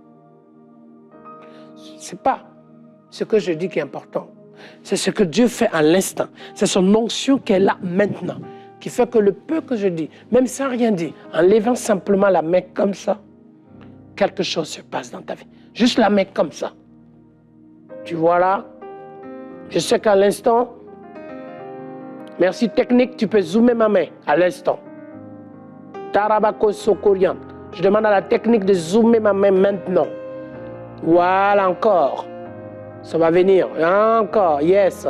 Ce n'est pas ce que je dis qui est important. C'est ce que Dieu fait à l'instant. C'est son onction qui est là maintenant, qui fait que le peu que je dis, même sans rien dire, en levant simplement la main comme ça, quelque chose se passe dans ta vie. Juste la main comme ça. Tu vois là, je sais qu'à l'instant, merci technique, tu peux zoomer ma main à l'instant. Tarabako Sokorian. Je demande à la technique de zoomer ma main maintenant. Voilà, encore. Ça va venir. Encore, yes.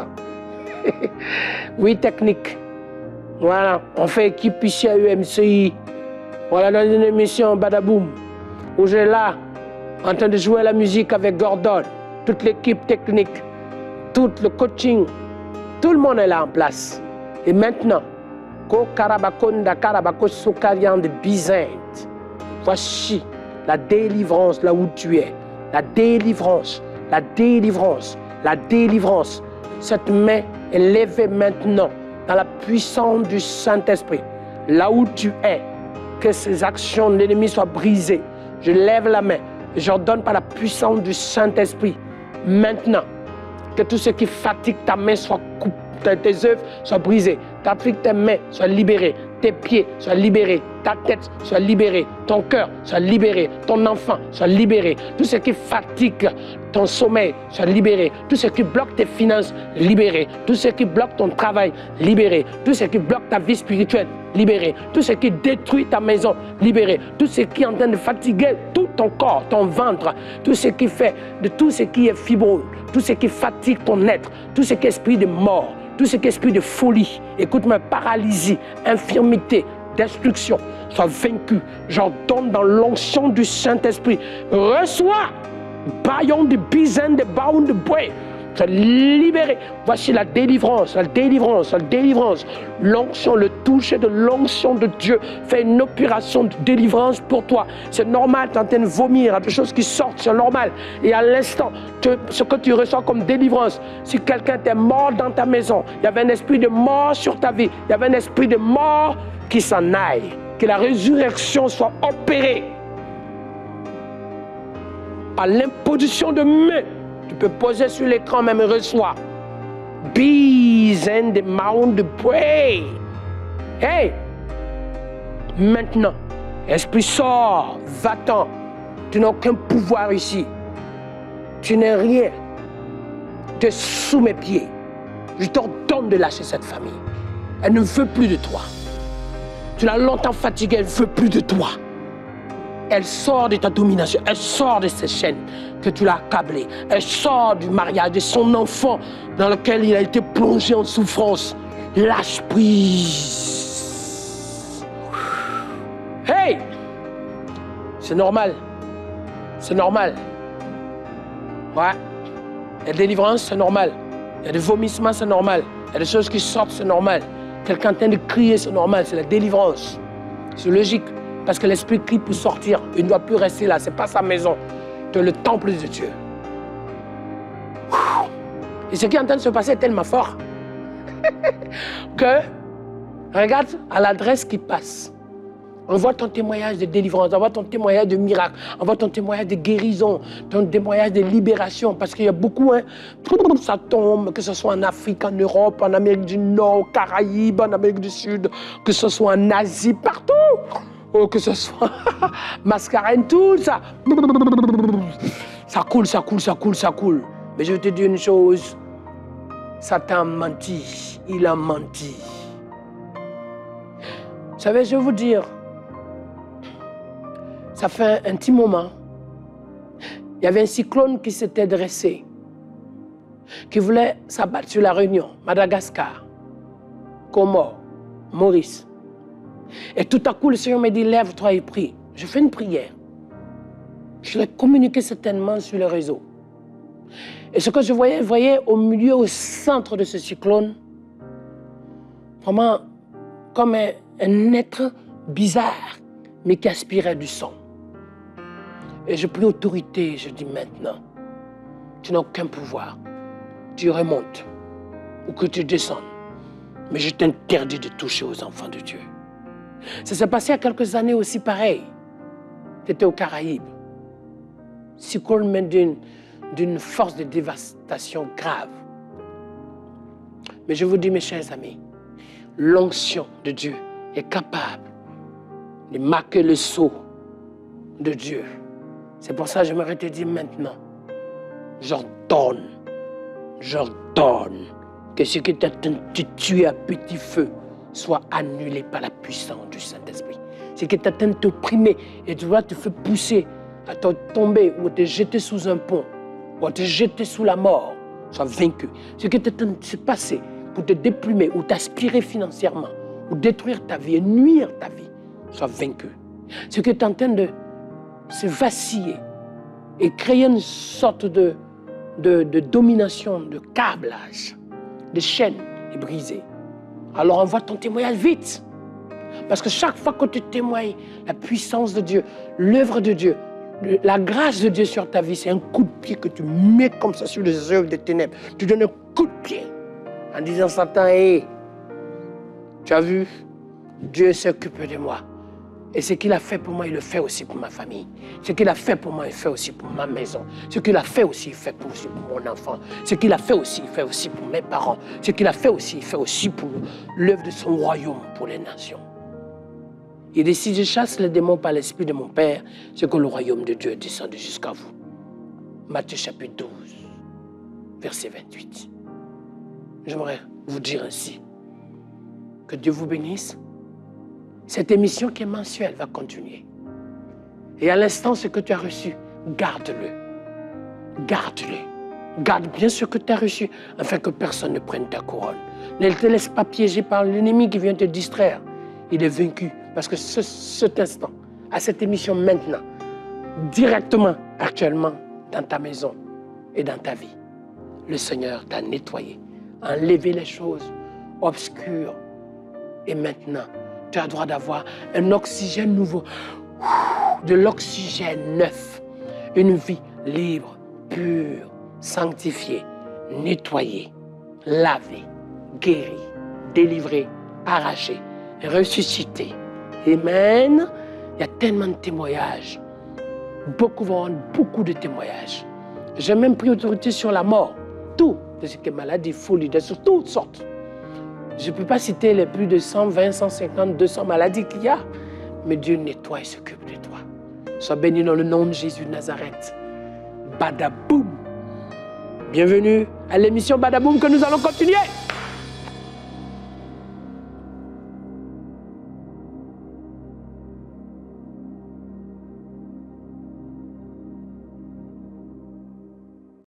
Oui, technique. Voilà, on fait équipe ici à U M C I. Voilà, dans une émission Badaboum, où j'ai là, en train de jouer la musique avec Gordon, toute l'équipe technique, tout le coaching, tout le monde est là en place. Et maintenant, Ko Karabakonda Karabako Sokarian de Byzantine, voici la délivrance là où tu es. La délivrance, la délivrance, la délivrance. Cette main est levée maintenant dans la puissance du Saint-Esprit. Là où tu es, que ces actions de l'ennemi soient brisées. Je lève la main et j'ordonne par la puissance du Saint-Esprit. Maintenant, que tout ce qui fatigue ta main soit coupé, tes œuvres soient brisées, t'appliques tes mains soient libérées, tes pieds soient libérés, ta tête soit libérée, ton cœur soit libéré, ton enfant soit libéré, tout ce qui fatigue ton sommeil soit libéré, tout ce qui bloque tes finances libéré, tout ce qui bloque ton travail libéré, tout ce qui bloque ta vie spirituelle libéré, tout ce qui détruit ta maison libéré, tout ce qui est en train de fatiguer tout ton corps, ton ventre, tout ce qui fait de tout ce qui est fibrose, tout ce qui fatigue ton être, tout ce qui est esprit de mort, tout ce qui est esprit de folie, écoute-moi, paralysie, infirmité, destruction, soit vaincu. J'ordonne dans l'onction du Saint-Esprit. Reçois, baillon de bizaine de baon de bois. Sois libéré. Voici la délivrance, la délivrance, la délivrance. L'onction, le toucher de l'onction de Dieu fait une opération de délivrance pour toi. C'est normal, tu es en train de vomir, il y a des choses qui sortent, c'est normal. Et à l'instant, ce que tu reçois comme délivrance, si quelqu'un était mort dans ta maison, il y avait un esprit de mort sur ta vie, il y avait un esprit de mort qui s'en aille. Que la résurrection soit opérée par l'imposition de main. Tu peux poser sur l'écran, même reçois. Bees and the mound pray. Hey! Maintenant, esprit sort, va-t'en. Tu n'as aucun pouvoir ici. Tu n'es rien. Tu es sous mes pieds. Je t'ordonne de lâcher cette famille. Elle ne veut plus de toi. Tu l'as longtemps fatiguée, elle ne veut plus de toi. Elle sort de ta domination, elle sort de ces chaînes que tu l'as accablée. Elle sort du mariage de son enfant dans lequel il a été plongé en souffrance. Lâche prise. Hey! C'est normal. C'est normal. Ouais. Il y a des délivrances, c'est normal. Il y a des vomissements, c'est normal. Il y a des choses qui sortent, c'est normal. Quelqu'un est en train de crier, c'est normal, c'est la délivrance. C'est logique. Parce que l'esprit crie pour sortir. Il ne doit plus rester là. Ce n'est pas sa maison. Tu es le temple de Dieu. Et ce qui est en train de se passer est tellement fort que, regarde à l'adresse qui passe. Envoie ton témoignage de délivrance, envoie ton témoignage de miracle, envoie ton témoignage de guérison, ton témoignage de libération, parce qu'il y a beaucoup, hein, ça tombe, que ce soit en Afrique, en Europe, en Amérique du Nord, aux Caraïbes, en Amérique du Sud, que ce soit en Asie, partout, ou que ce soit Mascarène, tout ça. Ça coule, ça coule, ça coule, ça coule. Mais je te dis une chose, Satan a menti, il a menti. Vous savez, je vais vous dire, ça fait un petit moment, il y avait un cyclone qui s'était dressé, qui voulait s'abattre sur la Réunion, Madagascar, Comores, Maurice. Et tout à coup, le Seigneur m'a dit, lève-toi et prie. Je fais une prière. Je l'ai communiqué certainement sur le réseau. Et ce que je voyais, je voyais au milieu, au centre de ce cyclone, vraiment comme un, un être bizarre, mais qui aspirait du sang. Et je prie autorité, je dis maintenant, tu n'as aucun pouvoir. Tu remontes ou que tu descendes. Mais je t'interdis de toucher aux enfants de Dieu. Ça s'est passé il y a quelques années aussi pareil. Tu étais aux Caraïbes. Cyclone, mais d'une d'une force de dévastation grave. Mais je vous dis, mes chers amis, l'onction de Dieu est capable de marquer le sceau de Dieu. C'est pour ça que j'aimerais te dire maintenant, j'ordonne, j'ordonne que ce qui t'a tué à petit feu soit annulé par la puissance du Saint-Esprit. Ce qui t'a t'opprimer et tu vois te faire pousser à te tomber ou te jeter sous un pont ou à te jeter sous la mort, soit vaincu. Ce qui t'a se passer pour te déplumer ou t'aspirer financièrement ou détruire ta vie et nuire ta vie, soit vaincu. Ce qui est en train de se vaciller et créer une sorte de, de, de domination, de câblage, de chaîne est brisée. Alors envoie ton témoignage vite. Parce que chaque fois que tu témoignes la puissance de Dieu, l'œuvre de Dieu, la grâce de Dieu sur ta vie, c'est un coup de pied que tu mets comme ça sur les œuvres des ténèbres. Tu donnes un coup de pied en disant, Satan, hé, tu as vu, Dieu s'occupe de moi. Et ce qu'il a fait pour moi, il le fait aussi pour ma famille. Ce qu'il a fait pour moi, il fait aussi pour ma maison. Ce qu'il a fait aussi, il fait pour, aussi pour mon enfant. Ce qu'il a fait aussi, il fait aussi pour mes parents. Ce qu'il a fait aussi, il fait aussi pour l'œuvre de son royaume, pour les nations. Il dit, si je chasse les démons par l'esprit de mon Père, c'est que le royaume de Dieu est descendu jusqu'à vous. Matthieu chapitre douze, verset vingt-huit. J'aimerais vous dire ainsi, que Dieu vous bénisse. Cette émission qui est mensuelle va continuer. Et à l'instant, ce que tu as reçu, garde-le. Garde-le. Garde bien ce que tu as reçu, afin que personne ne prenne ta couronne. Ne te laisse pas piéger par l'ennemi qui vient te distraire. Il est vaincu. Parce que ce, cet instant, à cette émission maintenant, directement, actuellement, dans ta maison et dans ta vie, le Seigneur t'a nettoyé, enlevé les choses obscures. Et maintenant, tu as le droit d'avoir un oxygène nouveau, de l'oxygène neuf, une vie libre, pure, sanctifiée, nettoyée, lavée, guérie, délivrée, arrachée, ressuscitée. Amen. Il y a tellement de témoignages. Beaucoup vont rendre beaucoup de témoignages. J'ai même pris autorité sur la mort. Tout, de ce qui est maladie, folie, de toutes sortes. Je ne peux pas citer les plus de cent vingt, cent cinquante, deux cents maladies qu'il y a, mais Dieu nettoie et s'occupe de toi. Sois béni dans le nom de Jésus de Nazareth. Badaboum. Bienvenue à l'émission Badaboum que nous allons continuer.